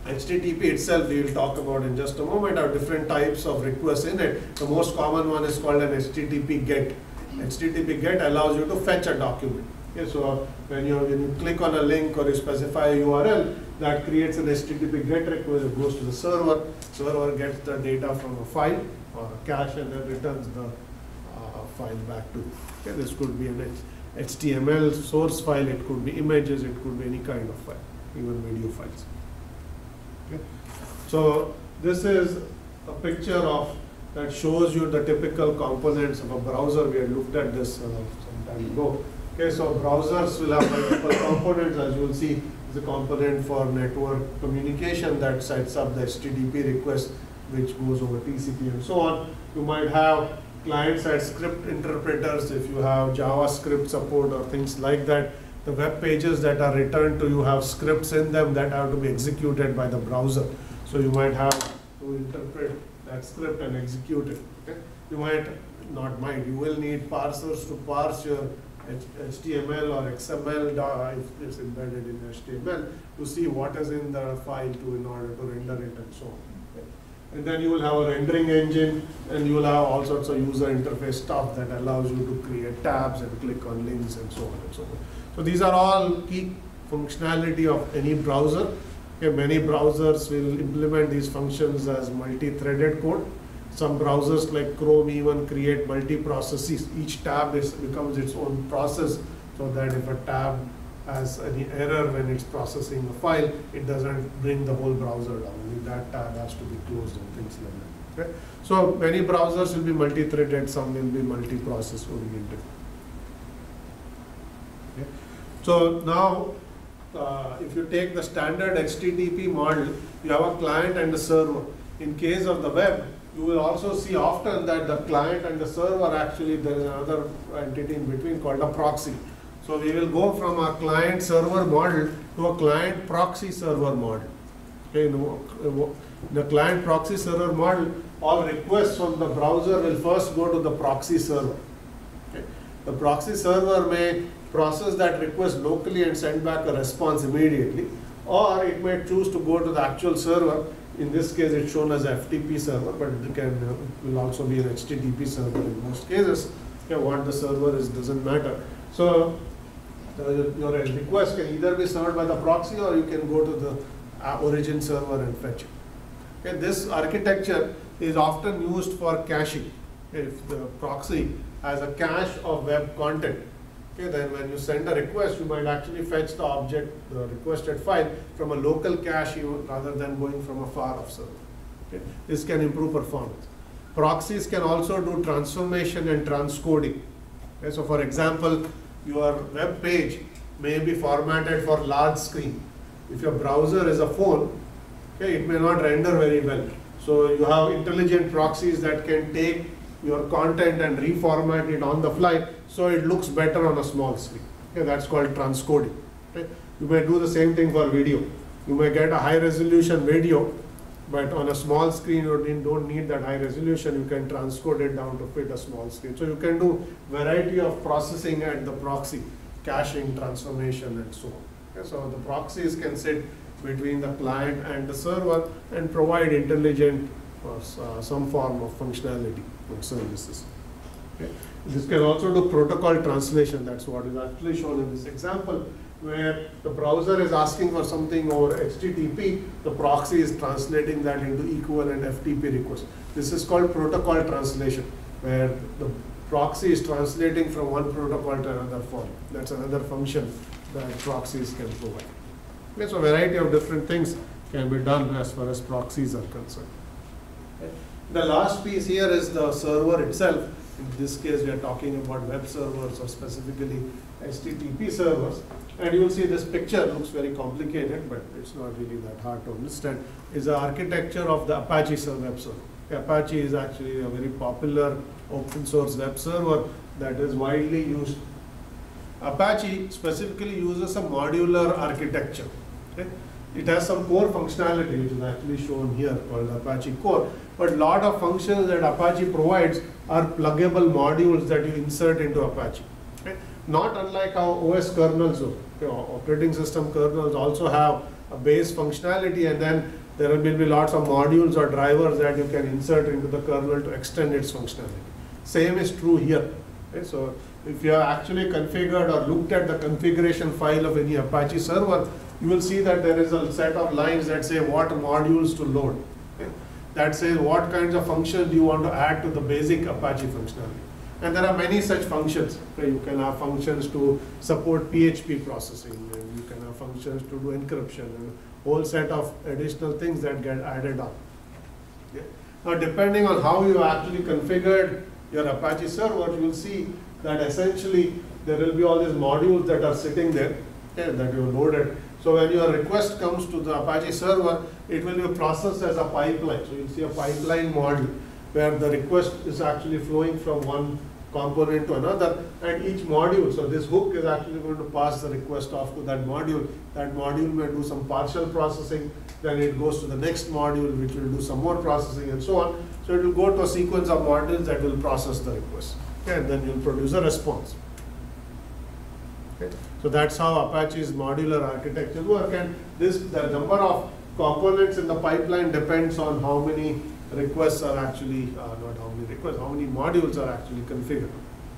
HTTP itself, we will talk about in just a moment, have different types of requests in it. The most common one is called an HTTP GET. HTTP GET allows you to fetch a document. Okay, so when you click on a link or you specify a URL, that creates an HTTP GET request. It goes to the server. Server gets the data from a file or a cache and then returns the file back to you. Okay, this could be an HTML source file, it could be images, it could be any kind of file, even video files. Okay. So this is a picture of that shows you the typical components of a browser. We had looked at this some time ago. Okay, so browsers will have multiple components. As you will see, the component for network communication that sets up the HTTP request, which goes over TCP and so on. You might have client-side script interpreters if you have JavaScript support or things like that. The web pages that are returned to you have scripts in them that have to be executed by the browser. So you might have to interpret that script and execute it. Okay? You you will need parsers to parse your HTML or XML if it's embedded in HTML to see what is in the file in order to render it and so on. Okay? And then you will have a rendering engine, and you will have all sorts of user interface stuff that allows you to create tabs and click on links and so on and so on. So these are all key functionality of any browser. Okay, many browsers will implement these functions as multi-threaded code. Some browsers like Chrome even create multi-processes. Each tab becomes its own process, so that if a tab has any error when it's processing a file, it doesn't bring the whole browser down. Only that tab has to be closed and things like that. Okay? So many browsers will be multi-threaded, some will be multi-process oriented. Okay? So now, if you take the standard HTTP model, you have a client and a server. In case of the web, you will also see often that the client and the server, actually there is another entity in between called a proxy. So we will go from a client server model to a client proxy server model. Okay, the client proxy server model, all requests from the browser will first go to the proxy server. Okay. The proxy server may process that request locally and send back a response immediately, or it may choose to go to the actual server. In this case, it's shown as FTP server, but it will also be an HTTP server in most cases. Okay, what the server is doesn't matter. So your request can either be served by the proxy, or you can go to the origin server and fetch it. Okay, this architecture is often used for caching. If the proxy has a cache of web content, okay, then when you send a request, you might actually fetch the object, the requested file, from a local cache rather than going from a far-off server. Okay. This can improve performance. Proxies can also do transformation and transcoding. Okay. So for example, your web page may be formatted for large screen. If your browser is a phone, okay, it may not render very well. So you have intelligent proxies that can take your content and reformat it on the fly so it looks better on a small screen. Okay, that's called transcoding. Okay. You may do the same thing for video. You may get a high resolution video, but on a small screen you don't need that high resolution. You can transcode it down to fit a small screen. So you can do variety of processing at the proxy, caching, transformation, and so on. Okay. So the proxies can sit between the client and the server and provide intelligent or some form of functionality and services. Okay. This can also do protocol translation. That's what is actually shown in this example, where the browser is asking for something over HTTP, the proxy is translating that into equivalent FTP request. This is called protocol translation, where the proxy is translating from one protocol to another form. That's another function that proxies can provide. Okay, so a variety of different things can be done as far as proxies are concerned. Okay. The last piece here is the server itself. In this case, we are talking about web servers, or specifically HTTP servers. And you will see this picture looks very complicated, but it's not really that hard to understand. Is the architecture of the Apache web server. Apache is actually a very popular open source web server that is widely used. Apache specifically uses a modular architecture. Okay? It has some core functionality, which is actually shown here, called Apache Core. But a lot of functions that Apache provides are pluggable modules that you insert into Apache. Okay? Not unlike how OS kernels do. Okay, operating system kernels also have a base functionality, and then there will be lots of modules or drivers that you can insert into the kernel to extend its functionality. Same is true here. Okay? So if you have actually configured or looked at the configuration file of any Apache server, you will see that there is a set of lines that say what modules to load. Okay? That says what kinds of functions do you want to add to the basic Apache functionality. And there are many such functions. Okay? You can have functions to support PHP processing, and you can have functions to do encryption, and a whole set of additional things that get added on. Okay? Now, depending on how you actually configured your Apache server, you will see that essentially there will be all these modules that are sitting there, okay, that you loaded. So when your request comes to the Apache server, it will be processed as a pipeline. So you'll see a pipeline module where the request is actually flowing from one component to another, and each module, so this hook is actually going to pass the request off to that module. That module may do some partial processing, then it goes to the next module which will do some more processing and so on. So it will go to a sequence of modules that will process the request, okay, and then you'll produce a response. Okay. So that's how Apache's modular architecture work, and the number of components in the pipeline depends on how many requests are actually, not how many requests, how many modules are actually configured.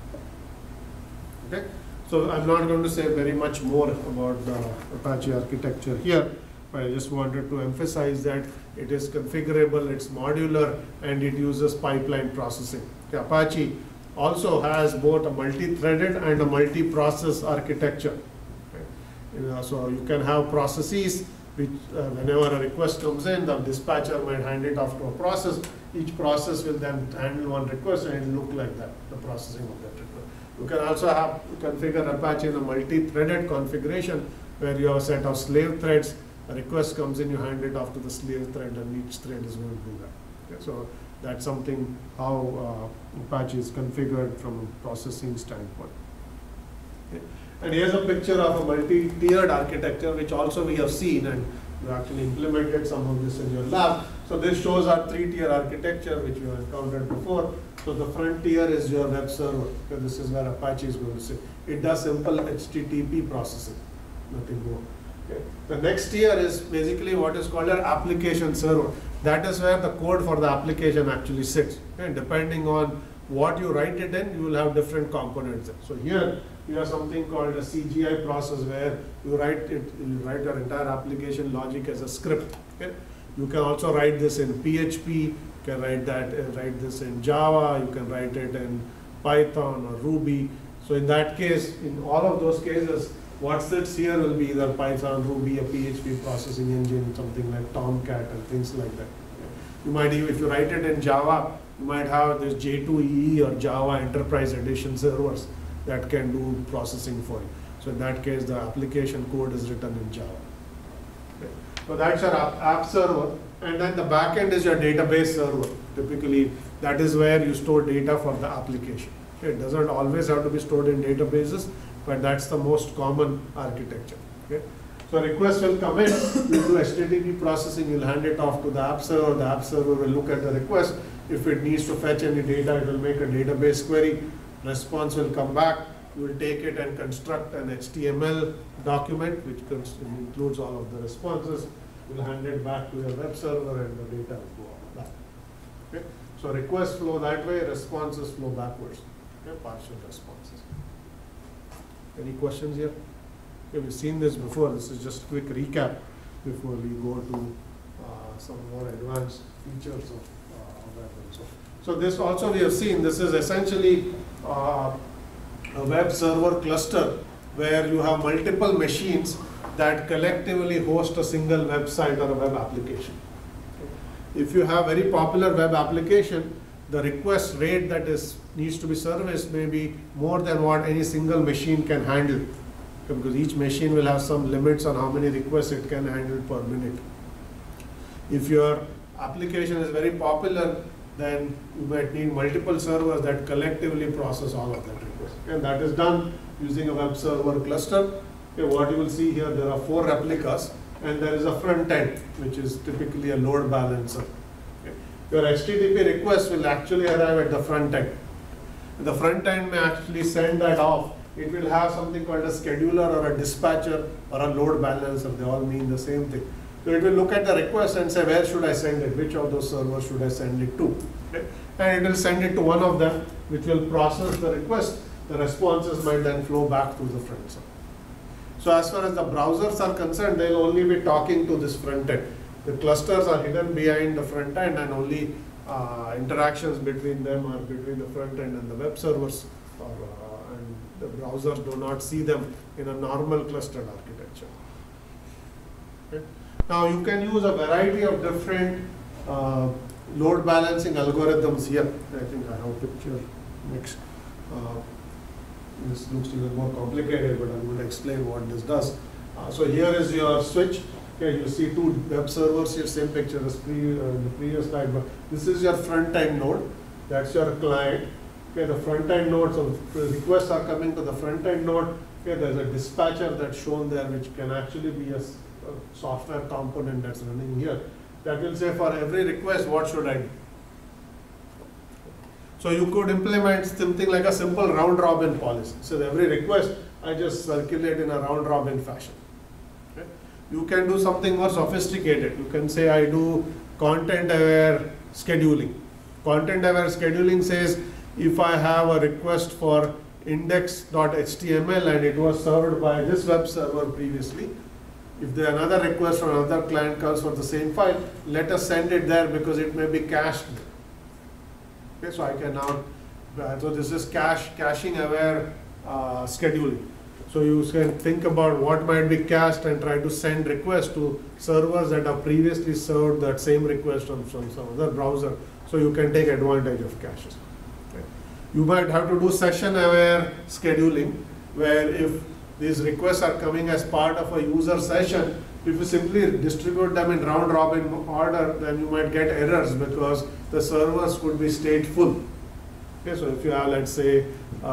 Okay. So I'm not going to say very much more about the Apache architecture here, but I just wanted to emphasize that it is configurable, it's modular, and it uses pipeline processing. Okay. Apache also has both a multi-threaded and a multi-process architecture. Okay. So you can have processes which whenever a request comes in, the dispatcher might hand it off to a process. Each process will then handle one request, and it will look like that, the processing of that request. You can also configure Apache in a multi-threaded configuration where you have a set of slave threads. A request comes in, you hand it off to the slave thread, and each thread is going to do that. Okay, so that's something how Apache is configured from a processing standpoint. Okay. And here's a picture of a multi-tiered architecture, which also we have seen, and we actually implemented some of this in your lab. So this shows our 3-tier architecture, which we have encountered before. So the front tier is your web server, because this is where Apache is going to sit. It does simple HTTP processing, nothing more. Okay. The next tier is basically what is called an application server. That is where the code for the application actually sits. Okay. Depending on what you write it in, you will have different components. So here you have something called a CGI process where you write your entire application logic as a script. Okay. You can also write this in PHP. You can write this in Java. You can write it in Python or Ruby. So in that case, in all of those cases, what sits here will be either Python, Ruby, a PHP processing engine, something like Tomcat and things like that. You might even, if you write it in Java, you might have this J2EE or Java Enterprise Edition servers that can do processing for you. So in that case, the application code is written in Java. Okay. So that's your app server, and then the backend is your database server. Typically, that is where you store data for the application. Okay. It doesn't always have to be stored in databases, but that's the most common architecture. Okay. So request will come in, you do HTTP processing, you'll hand it off to the app server will look at the request. If it needs to fetch any data, it will make a database query, response will come back, you will take it and construct an HTML document which includes all of the responses, you'll hand it back to your web server and the data will go back. Okay? So requests flow that way, responses flow backwards, okay? Partial responses. Any questions here? Okay, we've seen this before. This is just a quick recap before we go to some more advanced features of web and so. So this also we have seen. This is essentially a web server cluster where you have multiple machines that collectively host a single website or a web application. Okay. If you have very popular web application, the request rate that needs to be serviced may be more than what any single machine can handle, because each machine will have some limits on how many requests it can handle per minute. If your application is very popular, then you might need multiple servers that collectively process all of that requests. And that is done using a web server cluster. Okay, what you will see here, there are 4 replicas, and there is a front end, which is typically a load balancer. Your HTTP request will actually arrive at the front end. The front end may actually send that off it will have something called a scheduler or a dispatcher or a load balancer. They all mean the same thing. So it will look at the request and say, where should I send it? Which of those servers should I send it to? Okay? And it will send it to one of them, which will process the request. The responses might then flow back to the front side. So as far as the browsers are concerned, they'll only be talking to this front end. The clusters are hidden behind the front end, and only interactions between them are between the front end and the web servers, and the browsers do not see them in a normal clustered architecture. Okay. Now you can use a variety of different load balancing algorithms here. I think I have a picture next. This looks even more complicated, but I'm going to explain what this does. So here is your switch. Okay, you see two web servers here, same picture as in the previous slide, but this is your front end node. That's your client. Okay, the front end node, so requests are coming to the front end node. Okay, there's a dispatcher that's shown there, which can actually be a software component that's running here. That will say for every request, what should I do? So you could implement something like a simple round robin policy. So every request, I just circulate in a round robin fashion. Okay? You can do something more sophisticated. You can say I do content aware scheduling. Content aware scheduling says if I have a request for index.html and it was served by this web server previously, if there another request from another client comes for the same file, let us send it there because it may be cached there. Okay, so I can now, so this is caching aware scheduling. So you can think about what might be cached and try to send requests to servers that have previously served that same request from some other browser. So you can take advantage of caches. Okay. You might have to do session aware scheduling, where if these requests are coming as part of a user session, if you simply distribute them in round robin order, then you might get errors because the servers could be stateful. Okay, so if you have, let's say,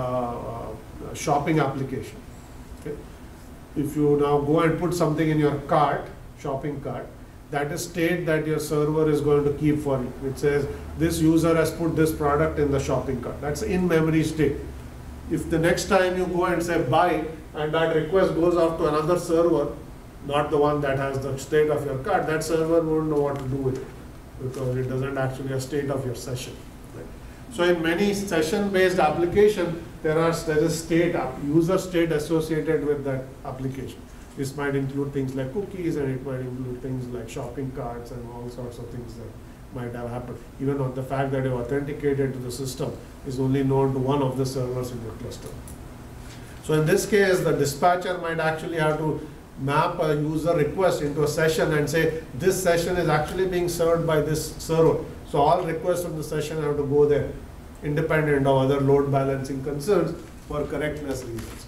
a shopping application, okay, if you now go and put something in your cart, shopping cart, that is state that your server is going to keep for you. It says this user has put this product in the shopping cart. That's in-memory state. If the next time you go and say buy, and that request goes off to another server, not the one that has the state of your cart, that server won't know what to do with it because it doesn't actually have state of your session. Right? So in many session-based application, there is state, user state associated with that application. This might include things like cookies, and it might include things like shopping carts and all sorts of things that might have happened. Even on the fact that you authenticated to the system is only known to one of the servers in your cluster. So in this case, the dispatcher might actually have to map a user request into a session and say this session is actually being served by this server. So all requests from the session have to go there, independent of other load balancing concerns for correctness reasons.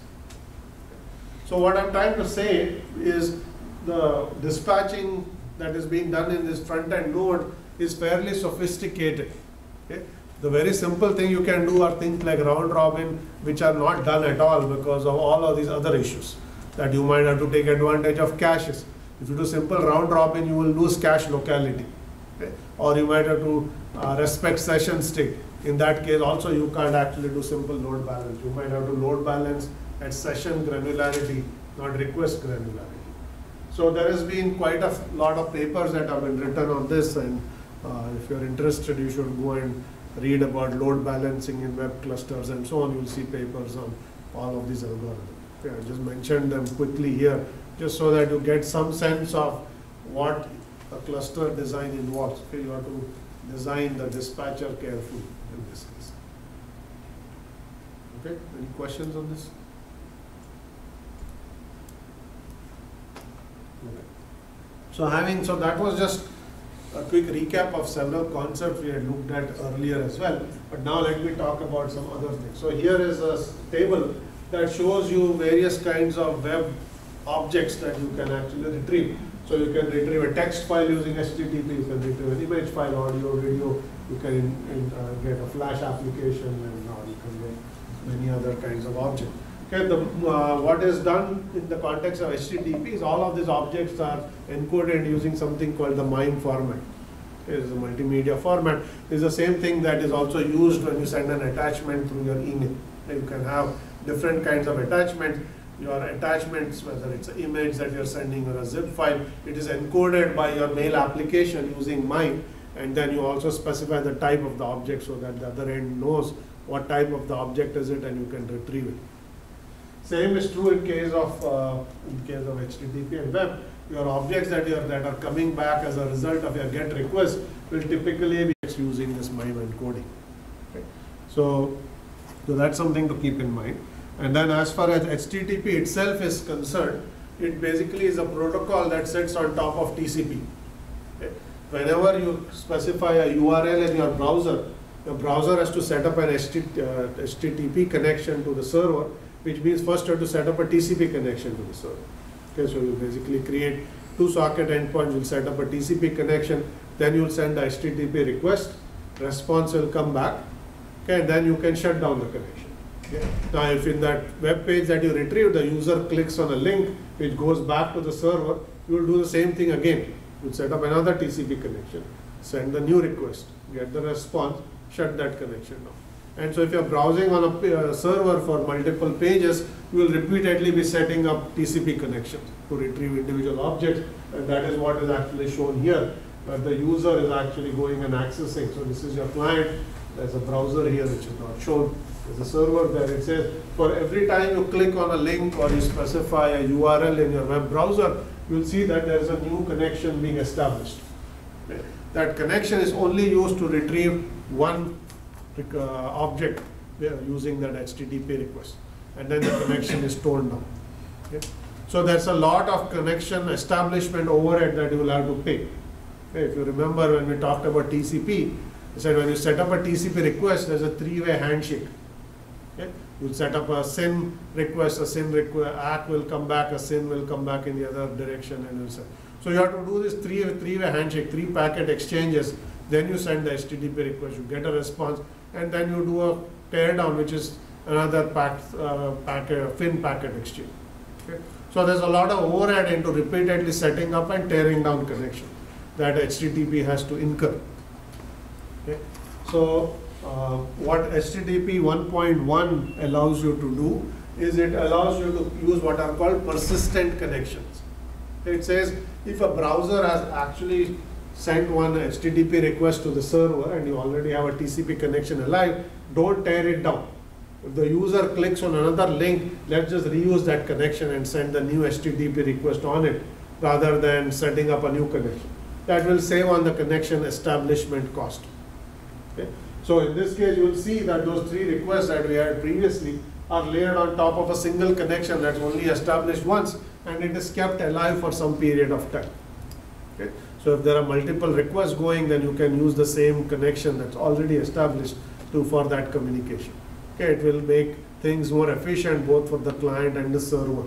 So what I'm trying to say is the dispatching that is being done in this front end node is fairly sophisticated. Okay? The very simple thing you can do are things like round robin, which are not done at all because of all of these other issues that you might have to take advantage of caches. If you do simple round robin, you will lose cache locality. Okay? Or you might have to respect session state. In that case also you can't actually do simple load balance. You might have to load balance at session granularity, not request granularity. So there has been quite a lot of papers that have been written on this, and if you're interested, you should go and read about load balancing in web clusters and so on. You'll see papers on all of these algorithms. Okay, I just mentioned them quickly here, just so that you get some sense of what a cluster design involves. Okay, you have to design the dispatcher carefully in this case. Okay, any questions on this? Okay. So that was just a quick recap of several concepts we had looked at earlier as well. But now let me talk about some other things. So here is a table that shows you various kinds of web objects that you can actually retrieve. So you can retrieve a text file using HTTP, you can retrieve an image file, audio, video, you can get a Flash application, and you can get many other kinds of objects. Okay, what is done in the context of HTTP is all of these objects are encoded using something called the MIME format. Okay, it's a multimedia format. It's the same thing that is also used when you send an attachment through your email. You can have different kinds of attachments. Your attachments, whether it's an image that you're sending or a zip file, it is encoded by your mail application using MIME, and then you also specify the type of the object so that the other end knows what type of the object is it and you can retrieve it. Same is true in case of HTTP and web. Your objects that are coming back as a result of your GET request will typically be using this MIME encoding. Okay. So that's something to keep in mind. And then as far as HTTP itself is concerned, it basically is a protocol that sits on top of TCP. Okay. Whenever you specify a URL in your browser has to set up an HTTP connection to the server, which means first you have to set up a TCP connection to the server. Okay, so you basically create two socket endpoints, you'll set up a TCP connection, then you'll send the HTTP request, response will come back, okay, and then you can shut down the connection. Okay. Now if in that web page that you retrieve, the user clicks on a link which goes back to the server, you will do the same thing again. You'll set up another TCP connection, send the new request, get the response, shut that connection down. And so if you're browsing on a server for multiple pages, you will repeatedly be setting up TCP connections to retrieve individual objects, and that is what is actually shown here. The user is actually going and accessing. So this is your client, there's a browser here which is not shown, there's a server there. It says for every time you click on a link or you specify a URL in your web browser, you'll see that there's a new connection being established. Okay. That connection is only used to retrieve one object using that HTTP request, and then the connection is torn down. Okay. So there's a lot of connection establishment overhead that you will have to pay. Okay. If you remember when we talked about TCP, we said when you set up a TCP request, there's a three-way handshake. Okay. You'll set up a SYN request, ACK will come back, a SYN will come back in the other direction, and you'll send. So you have to do this three-way handshake, 3 packet exchanges. Then you send the HTTP request, you get a response, and then you do a teardown, which is another FIN packet exchange. Okay. So there's a lot of overhead into repeatedly setting up and tearing down connection that HTTP has to incur. Okay. So what HTTP 1.1 allows you to do is it allows you to use what are called persistent connections. It says if a browser has actually sent one HTTP request to the server and you already have a TCP connection alive, don't tear it down. If the user clicks on another link, let's just reuse that connection and send the new HTTP request on it rather than setting up a new connection. That will save on the connection establishment cost. Okay. So in this case, you will see that those 3 requests that we had previously are layered on top of a single connection that's only established once, and it is kept alive for some period of time. Okay. So if there are multiple requests going, then you can use the same connection that's already established for that communication. Okay. It will make things more efficient both for the client and the server.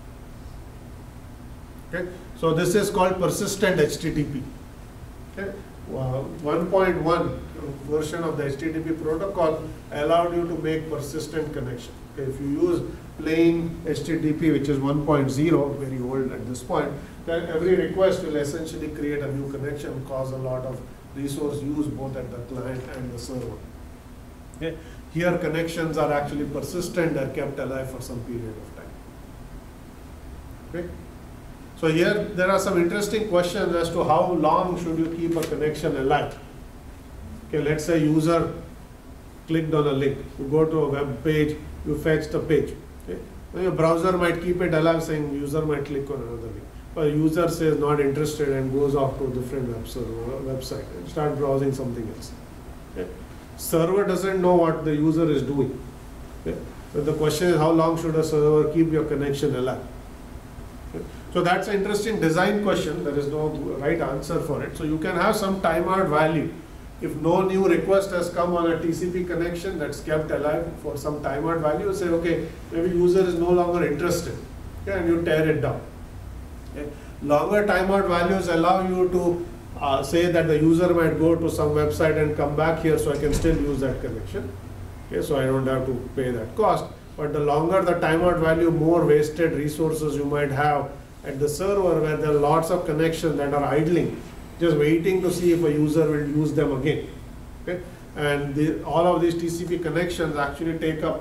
Okay. So this is called persistent HTTP. Okay. 1.1 version of the HTTP protocol allowed you to make persistent connection. Okay. If you use plain HTTP, which is 1.0, very old at this point, then every request will essentially create a new connection, cause a lot of resource use both at the client and the server. Okay. Here connections are actually persistent, they're kept alive for some period of time. Okay. So here there are some interesting questions as to how long should you keep a connection alive. Okay, let's say user clicked on a link, you go to a web page, you fetch the page. Okay. Now your browser might keep it alive saying user might click on another link. But user says not interested and goes off to a different website and start browsing something else. Okay. Server doesn't know what the user is doing. Okay. But the question is how long should a server keep your connection alive? Okay. So that's an interesting design question. There is no right answer for it. So you can have some timeout value. If no new request has come on a TCP connection that's kept alive for some timeout value, say, okay, maybe user is no longer interested, okay, and you tear it down. Okay. Longer timeout values allow you to say that the user might go to some website and come back here so I can still use that connection. Okay, so I don't have to pay that cost. But the longer the timeout value, more wasted resources you might have at the server where there are lots of connections that are idling, just waiting to see if a user will use them again. Okay? And all of these TCP connections actually take up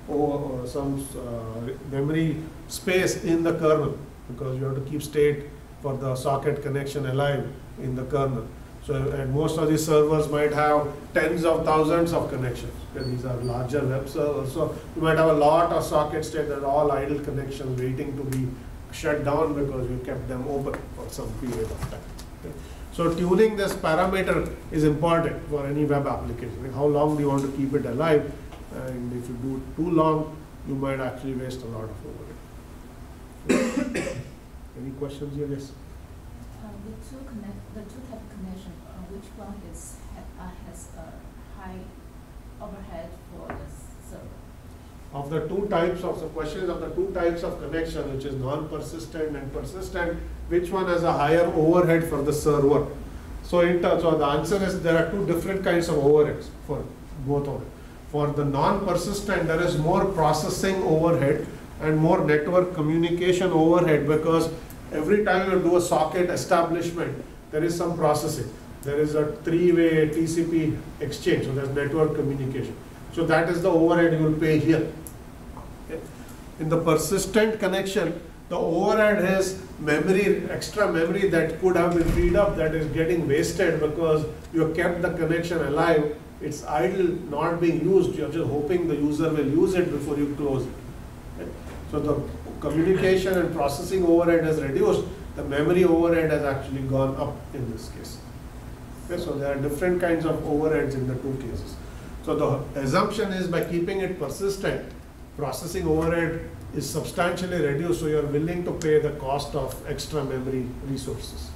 or some memory space in the kernel, because you have to keep state for the socket connection alive in the kernel. So, and most of these servers might have tens of thousands of connections. Okay, these are larger web servers. So you might have a lot of socket state that are all idle connections waiting to be shut down because you kept them open for some period of time. Okay. So tuning this parameter is important for any web application. Like how long do you want to keep it alive? And if you do too long, you might actually waste a lot of overhead. Any questions here? Yes. The two type of connection, which one has a high overhead for the server? Of the two types of the questions of the two types of connection, which is non-persistent and persistent, which one has a higher overhead for the server? So so the answer is there are two different kinds of overheads for both of them. For the non-persistent, there is more processing overhead and more network communication overhead, because every time you do a socket establishment, there is some processing. There is a three-way TCP exchange, so there's network communication. So that is the overhead you will pay here. Okay. In the persistent connection, the overhead is memory, extra memory that could have been freed up, that is getting wasted because you have kept the connection alive. It's idle, not being used. You're just hoping the user will use it before you close it. Okay. So the communication and processing overhead has reduced. The memory overhead has actually gone up in this case. Okay, so there are different kinds of overheads in the two cases. So the assumption is by keeping it persistent, processing overhead is substantially reduced, so you are willing to pay the cost of extra memory resources.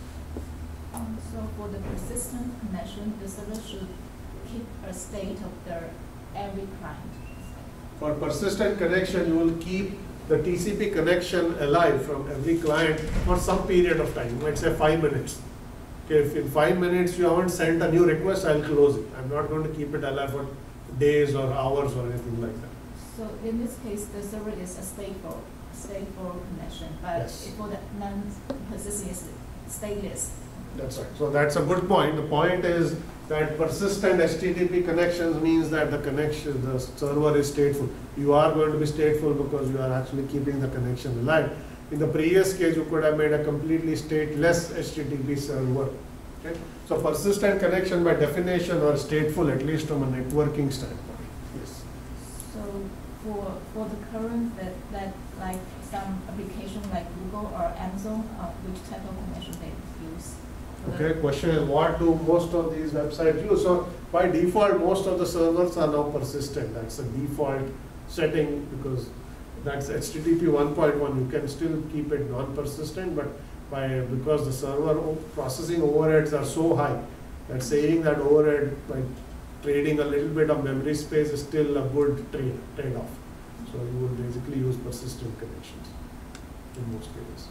So for the persistent connection, the server should keep a state of their every client. For persistent connection, you will keep the TCP connection alive from every client for some period of time. You might say 5 minutes. Okay, if in 5 minutes you haven't sent a new request, I'll close it. I'm not going to keep it alive for days or hours or anything like that. So in this case, the server is a stateful connection, but Yes. for the non-persistent is stateless. That's right. So that's a good point. The point is that persistent HTTP connections means that the server is stateful. You are going to be stateful because you are actually keeping the connection alive. In the previous case, you could have made a completely stateless HTTP server. Okay? So persistent connection by definition are stateful, at least from a networking standpoint. Yes. So for the current that like some application like Google or Amazon, which type of connection they use? Okay, question is what do most of these websites use? So by default, most of the servers are now persistent. That's a default setting because that's HTTP 1.1. You can still keep it non-persistent, but because the server processing overheads are so high, that saving that overhead by trading a little bit of memory space is still a good trade-off. So you would basically use persistent connections in most cases.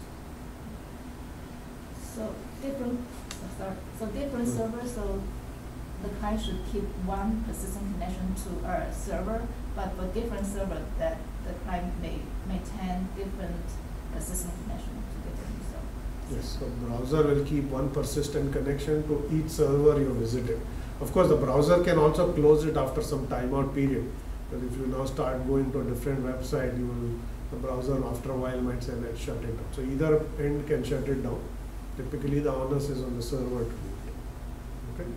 So different servers, so the client should keep one persistent connection to a server, but for different servers that the client may maintain different persistent connection to different servers. Yes, so the browser will keep one persistent connection to each server you visited. Of course, the browser can also close it after some timeout period. But if you now start going to a different website, the browser after a while might say, let's shut it down. So either end can shut it down. Typically, the onus is on the server to do it. Okay.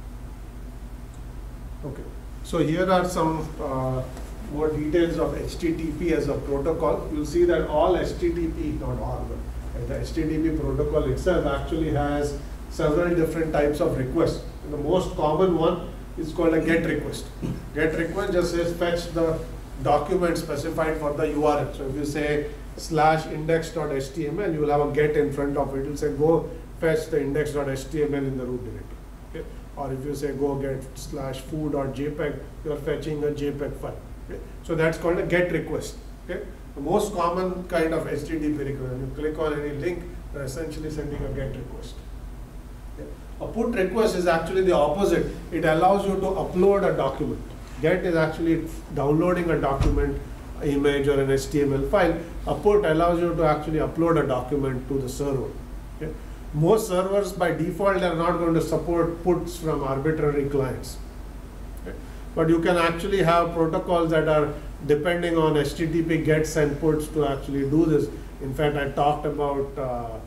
Okay. So here are some more details of HTTP as a protocol. You'll see that all HTTP, not all, but the HTTP protocol itself actually has several different types of requests. And the most common one is called a GET request. GET request just says fetch the document specified for the URL. So if you say /index.html, you will have a GET in front of it. It will say go fetch the index.html in the root directory. Okay? Or if you say go get /foo.jpg, you are fetching a JPEG file. Okay? So that's called a GET request. Okay? The most common kind of HTTP request. When you click on any link, you are essentially sending a GET request. Okay? A PUT request is actually the opposite. It allows you to upload a document. GET is actually downloading a document, image or an HTML file. A PUT allows you to actually upload a document to the server. Okay? Most servers by default are not going to support PUTs from arbitrary clients. Okay? but you can actually have protocols that are depending on HTTP gets and puts to actually do this. In fact, I talked about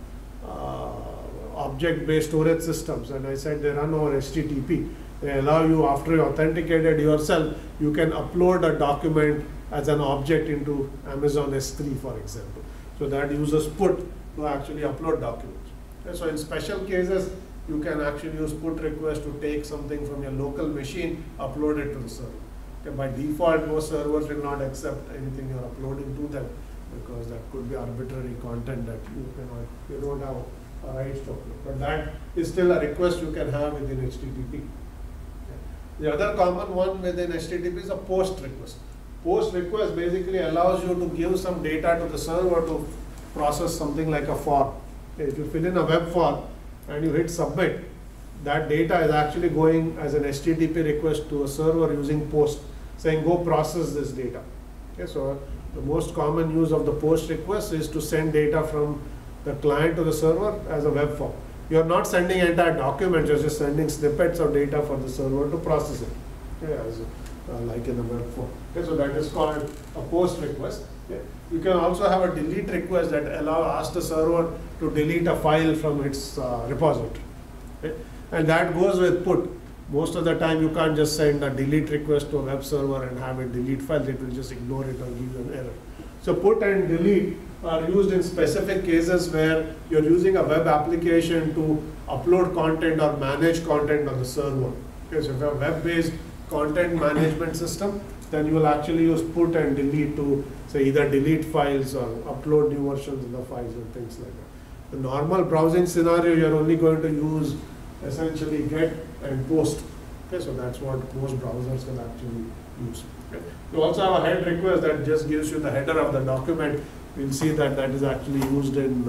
object-based storage systems, and I said they run over HTTP. They allow you, after you authenticated yourself, you can upload a document as an object into Amazon S3, for example. So that uses put to actually upload documents. Okay, so in special cases, you can actually use put request to take something from your local machine, upload it to the server. Okay, by default, most servers will not accept anything you're uploading to them, because that could be arbitrary content that you don't have a rights to upload. But that is still a request you can have within HTTP. The other common one within HTTP is a post request. Post request basically allows you to give some data to the server to process something like a form. Okay, if you fill in a web form and you hit submit, that data is actually going as an HTTP request to a server using post, saying go process this data. Okay, so the most common use of the post request is to send data from the client to the server as a web form. You are not sending entire documents, you're just sending snippets of data for the server to process it, okay, as like in a web form. Okay, so that is called a post request. Okay. You can also have a delete request that asks the server to delete a file from its repository. Okay. And that goes with put. Most of the time you can't just send a delete request to a web server and have it delete files, it will just ignore it or give you an error. So put and delete are used in specific cases where you're using a web application to upload content or manage content on the server. Okay, so if you have a web-based content management system, then you will actually use put and delete to say either delete files or upload new versions of the files and things like that. The normal browsing scenario, you're only going to use essentially get and post. Okay, so that's what most browsers will actually use. Okay. You also have a head request that just gives you the header of the document. We'll see that that is actually used in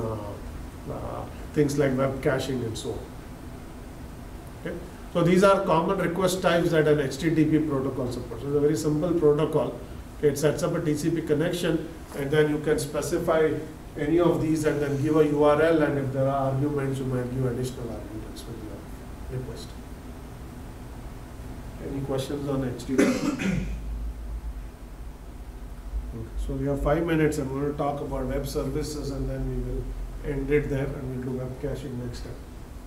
things like web caching and so on. Okay. So these are common request types that an HTTP protocol supports. It's a very simple protocol. Okay, it sets up a TCP connection, and then you can specify any of these and then give a URL, and if there are arguments, you might give additional arguments with your request. Any questions on HTTP? Okay, so we have 5 minutes. I'm going to talk about web services, and then we will end it there, and we'll do web caching next time.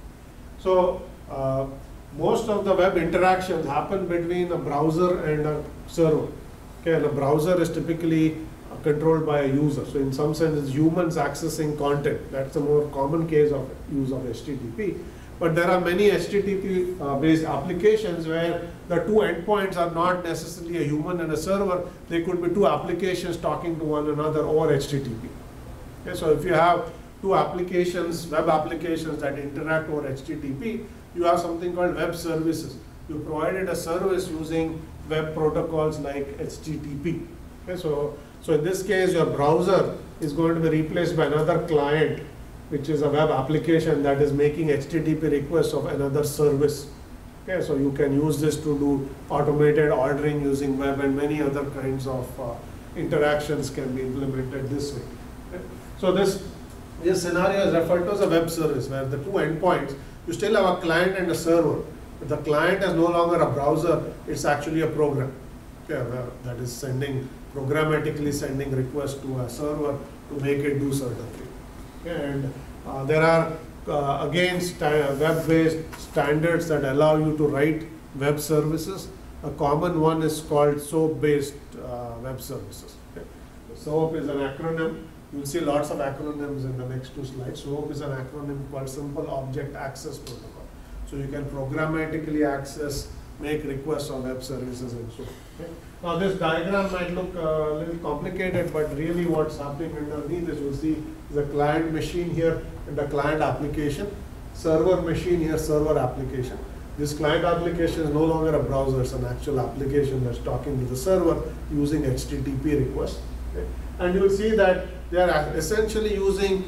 So most of the web interactions happen between a browser and a server. Okay, and a browser is typically controlled by a user. So in some sense, it's humans accessing content. That's a more common case of use of HTTP. But there are many HTTP-based applications where the two endpoints are not necessarily a human and a server. They could be two applications talking to one another over HTTP. Okay, so if you have two applications, web applications that interact over HTTP, you have something called web services. You provided a service using web protocols like HTTP. Okay, so in this case, your browser is going to be replaced by another client, which is a web application that is making HTTP requests of another service. Okay, so you can use this to do automated ordering using web, and many other kinds of interactions can be implemented this way. Okay. So this scenario is referred to as a web service, where the two endpoints, you still have a client and a server. But the client is no longer a browser, it's actually a program. Okay, that is programmatically sending requests to a server to make it do certain things. Okay, and there are again web-based standards that allow you to write web services. A common one is called SOAP-based web services. Okay. SOAP is an acronym. You'll see lots of acronyms in the next two slides. SOAP is an acronym called Simple Object Access Protocol. So you can programmatically access, make requests on web services and so on. Okay. Now this diagram might look a little complicated, but really what's happening underneath is you'll see the client machine here and the client application, server machine here, server application. This client application is no longer a browser, it's an actual application that's talking to the server using HTTP requests. Okay. And you'll see that they are essentially using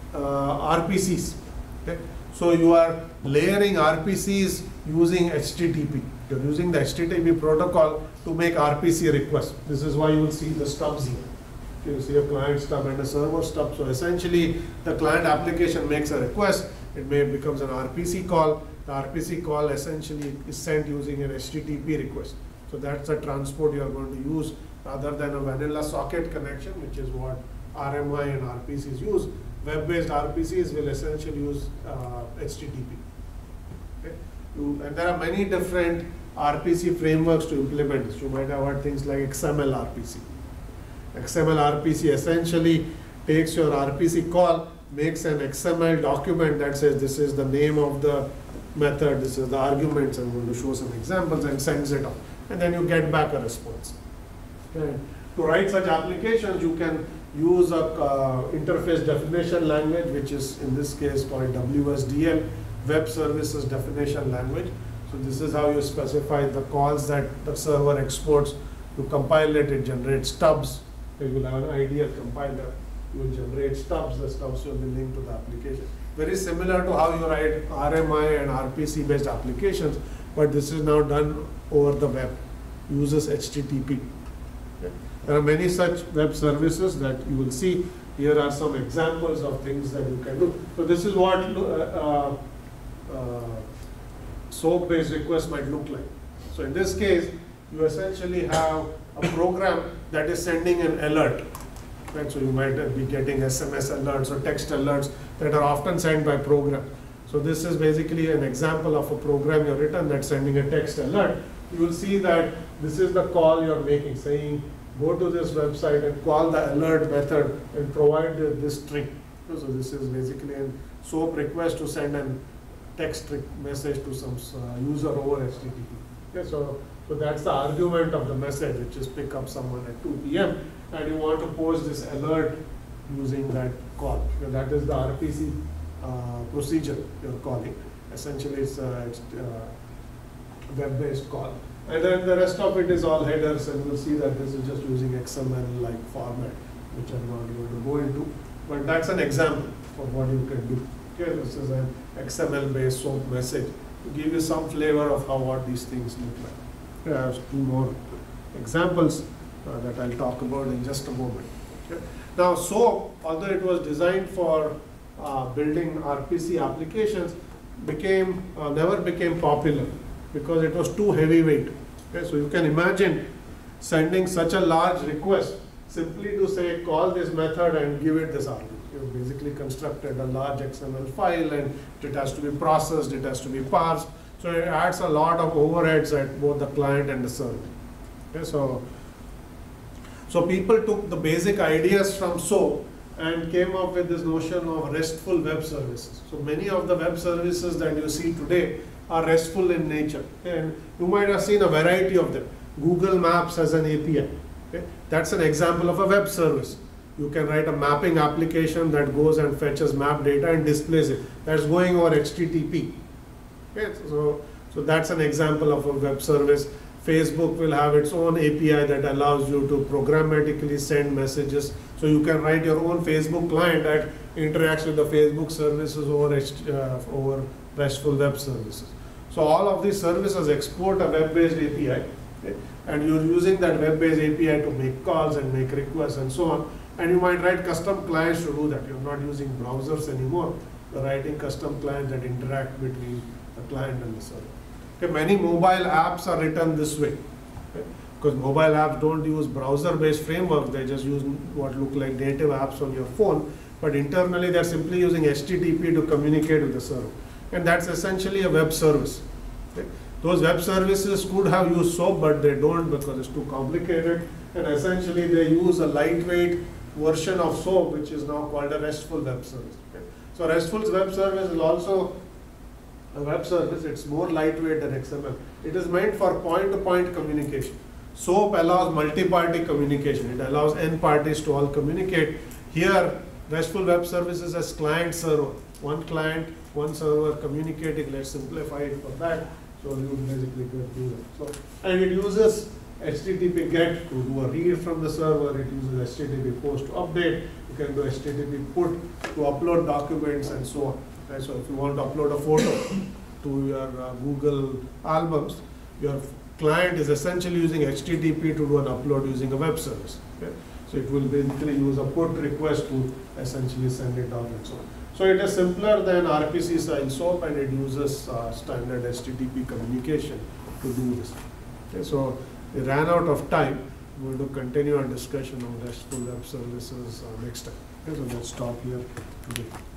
RPCs. Okay. So you are layering RPCs using HTTP. You're using the HTTP protocol to make RPC requests. This is why you will see the stubs here. You see a client stub and a server stub. So essentially, the client application makes a request. It becomes an RPC call. The RPC call essentially is sent using an HTTP request. So that's the transport you are going to use rather than a vanilla socket connection, which is what RMI and RPCs use. Web-based RPCs will essentially use HTTP. Okay? And there are many different RPC frameworks to implement this. You might have heard things like XML RPC. XML RPC essentially takes your RPC call, makes an XML document that says this is the name of the method, this is the arguments, I'm going to show some examples, and sends it off. And then you get back a response. Okay. To write such applications, you can use a interface definition language, which is in this case called WSDL, Web Services Definition Language. So this is how you specify the calls that the server exports. To compile it, it generates stubs. You will have an ideal compiler. You will generate stubs. The stubs will be linked to the application. Very similar to how you write RMI and RPC based applications, but this is now done over the web. Uses HTTP. Okay. There are many such web services that you will see. Here are some examples of things that you can do. So this is what SOAP-based request might look like. So in this case, you essentially have a program that is sending an alert. Right? So you might be getting SMS alerts or text alerts that are often sent by program. So this is basically an example of a program you've written that's sending a text alert. You will see that this is the call you're making, saying go to this website and call the alert method and provide this string. So this is basically a SOAP request to send a text message to some user over HTTP. Okay, so that's the argument of the message, which is pick up someone at 2 p.m. and you want to post this alert using that call. So that is the RPC procedure you're calling. Essentially, it's a web-based call. And then the rest of it is all headers, and you'll see that this is just using XML-like format, which I'm not going to go into. But that's an example of what you can do. Okay, this is an XML-based SOAP message to give you some flavor of how what these things look like. Okay, I have two more examples that I'll talk about in just a moment. Okay. Now, SOAP, although it was designed for building RPC applications, never became popular because it was too heavyweight. Okay, so you can imagine sending such a large request simply to say call this method and give it this argument. You've basically constructed a large XML file and it has to be processed, it has to be parsed. So it adds a lot of overheads at both the client and the server. Okay, so people took the basic ideas from SOAP and came up with this notion of RESTful web services. So many of the web services that you see today are RESTful in nature. And you might have seen a variety of them. Google Maps has an API. Okay? That's an example of a web service. You can write a mapping application that goes and fetches map data and displays it. That's going over HTTP. Okay? So that's an example of a web service. Facebook will have its own API that allows you to programmatically send messages. So you can write your own Facebook client that interacts with the Facebook services over RESTful web services. So all of these services export a web-based API, okay? And you're using that web-based API to make calls and make requests and so on. And you might write custom clients to do that. You're not using browsers anymore. You're writing custom clients that interact between the client and the server. Okay, many mobile apps are written this way, okay? Because mobile apps don't use browser-based frameworks. They just use what look like native apps on your phone. But internally, they're simply using HTTP to communicate with the server. And that's essentially a web service. Okay? Those web services could have used SOAP, but they don't because it's too complicated. And essentially, they use a lightweight version of SOAP, which is now called a RESTful web service. Okay? So RESTful web service is also a web service. It's more lightweight than XML. It is meant for point-to-point communication. SOAP allows multi-party communication. It allows n parties to all communicate. Here, RESTful web services as client-server. One client, one server communicating. Let's simplify it for that. So you basically get do that. So, and it uses HTTP GET to do a read from the server. It uses HTTP POST to update. You can do HTTP PUT to upload documents and so on. Okay, so if you want to upload a photo to your Google albums, your client is essentially using HTTP to do an upload using a web service. Okay? So it will basically use a PUT request to essentially send it out and so on. So it is simpler than RPC style SOAP, and it uses standard HTTP communication to do this. Okay, so we ran out of time. We're going to continue our discussion on RESTful web services next time. Okay, so let's stop here today.